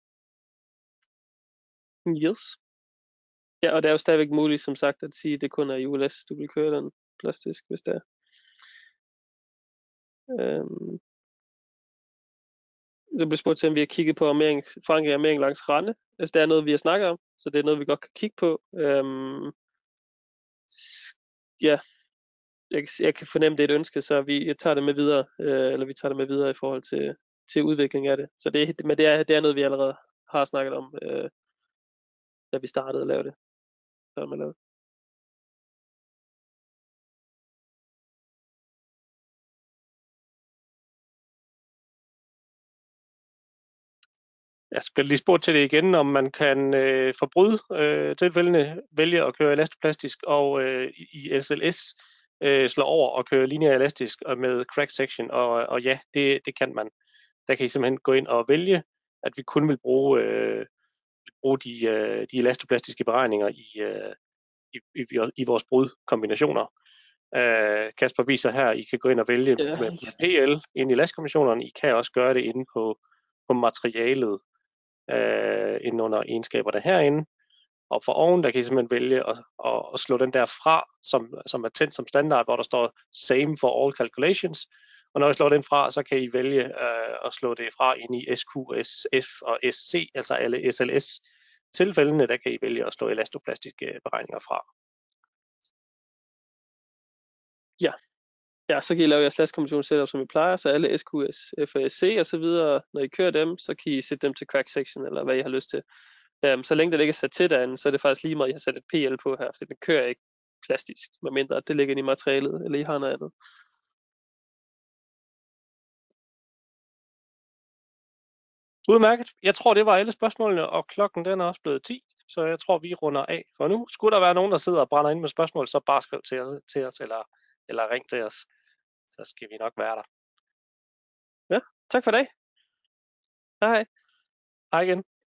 Yes. Ja, og det er jo stadigvæk muligt, som sagt, at sige, at det kun er i U L S, du vil køre den plastisk, hvis det er. Øhm. Det bliver spurgt til, om vi har kigget på armering, forankring af armering langs rande. Altså, det er noget, vi har snakket om, så det er noget, vi godt kan kigge på. Øhm. Ja, jeg, jeg kan fornemme, det er et ønske, så vi tager det med videre, øh, eller vi tager det med videre i forhold til, til udvikling af det. Så det, men det er, det er noget, vi allerede har snakket om, øh, da vi startede at lave det. Så man lavede. Jeg skal lige spørge til det igen, om man kan øh, forbryde øh, tilfældende vælge at køre elastoplastisk og øh, i S L S øh, slå over og køre lineær elastisk og med crack section, og, og ja, det, det kan man. Der kan I simpelthen gå ind og vælge, at vi kun vil bruge, øh, bruge de, øh, de elastoplastiske beregninger i, øh, i, i, i vores brudkombinationer. Uh, Kasper viser her, I kan gå ind og vælge Ja. med, med P L ind i lastkombinationerne. I kan også gøre det inde på, på materialet. øh, inde under egenskaberne herinde. Og for oven, der kan I simpelthen vælge at, at, at slå den der fra, som, som er tændt som standard, hvor der står same for all calculations. Og når I slår den fra, så kan I vælge øh, at slå det fra ind i S Q, S F og S C, altså alle S L S-tilfældene, der kan I vælge at slå elastoplastiske beregninger fra. Ja. Ja, så kan I lave jeres slash-kombination setup, som I plejer, så alle S Q, S F og S C og så videre, når I kører dem, så kan I sætte dem til crack section, eller hvad I har lyst til. Um, så længe det ikke er sat til derinde, så er det faktisk lige meget, I har sat et P L på her, for den kører ikke plastisk, medmindre at det ligger inde i materialet, eller I har noget andet. Udmærket. Jeg tror, det var alle spørgsmålene, og klokken den er også blevet ti, så jeg tror, vi runder af for nu. Skulle der være nogen, der sidder og brænder ind med spørgsmål, så bare skriv til, til os, eller, eller ring til os. Så skal vi nok være der. Ja, tak for i dag. Hej hej. Hej igen.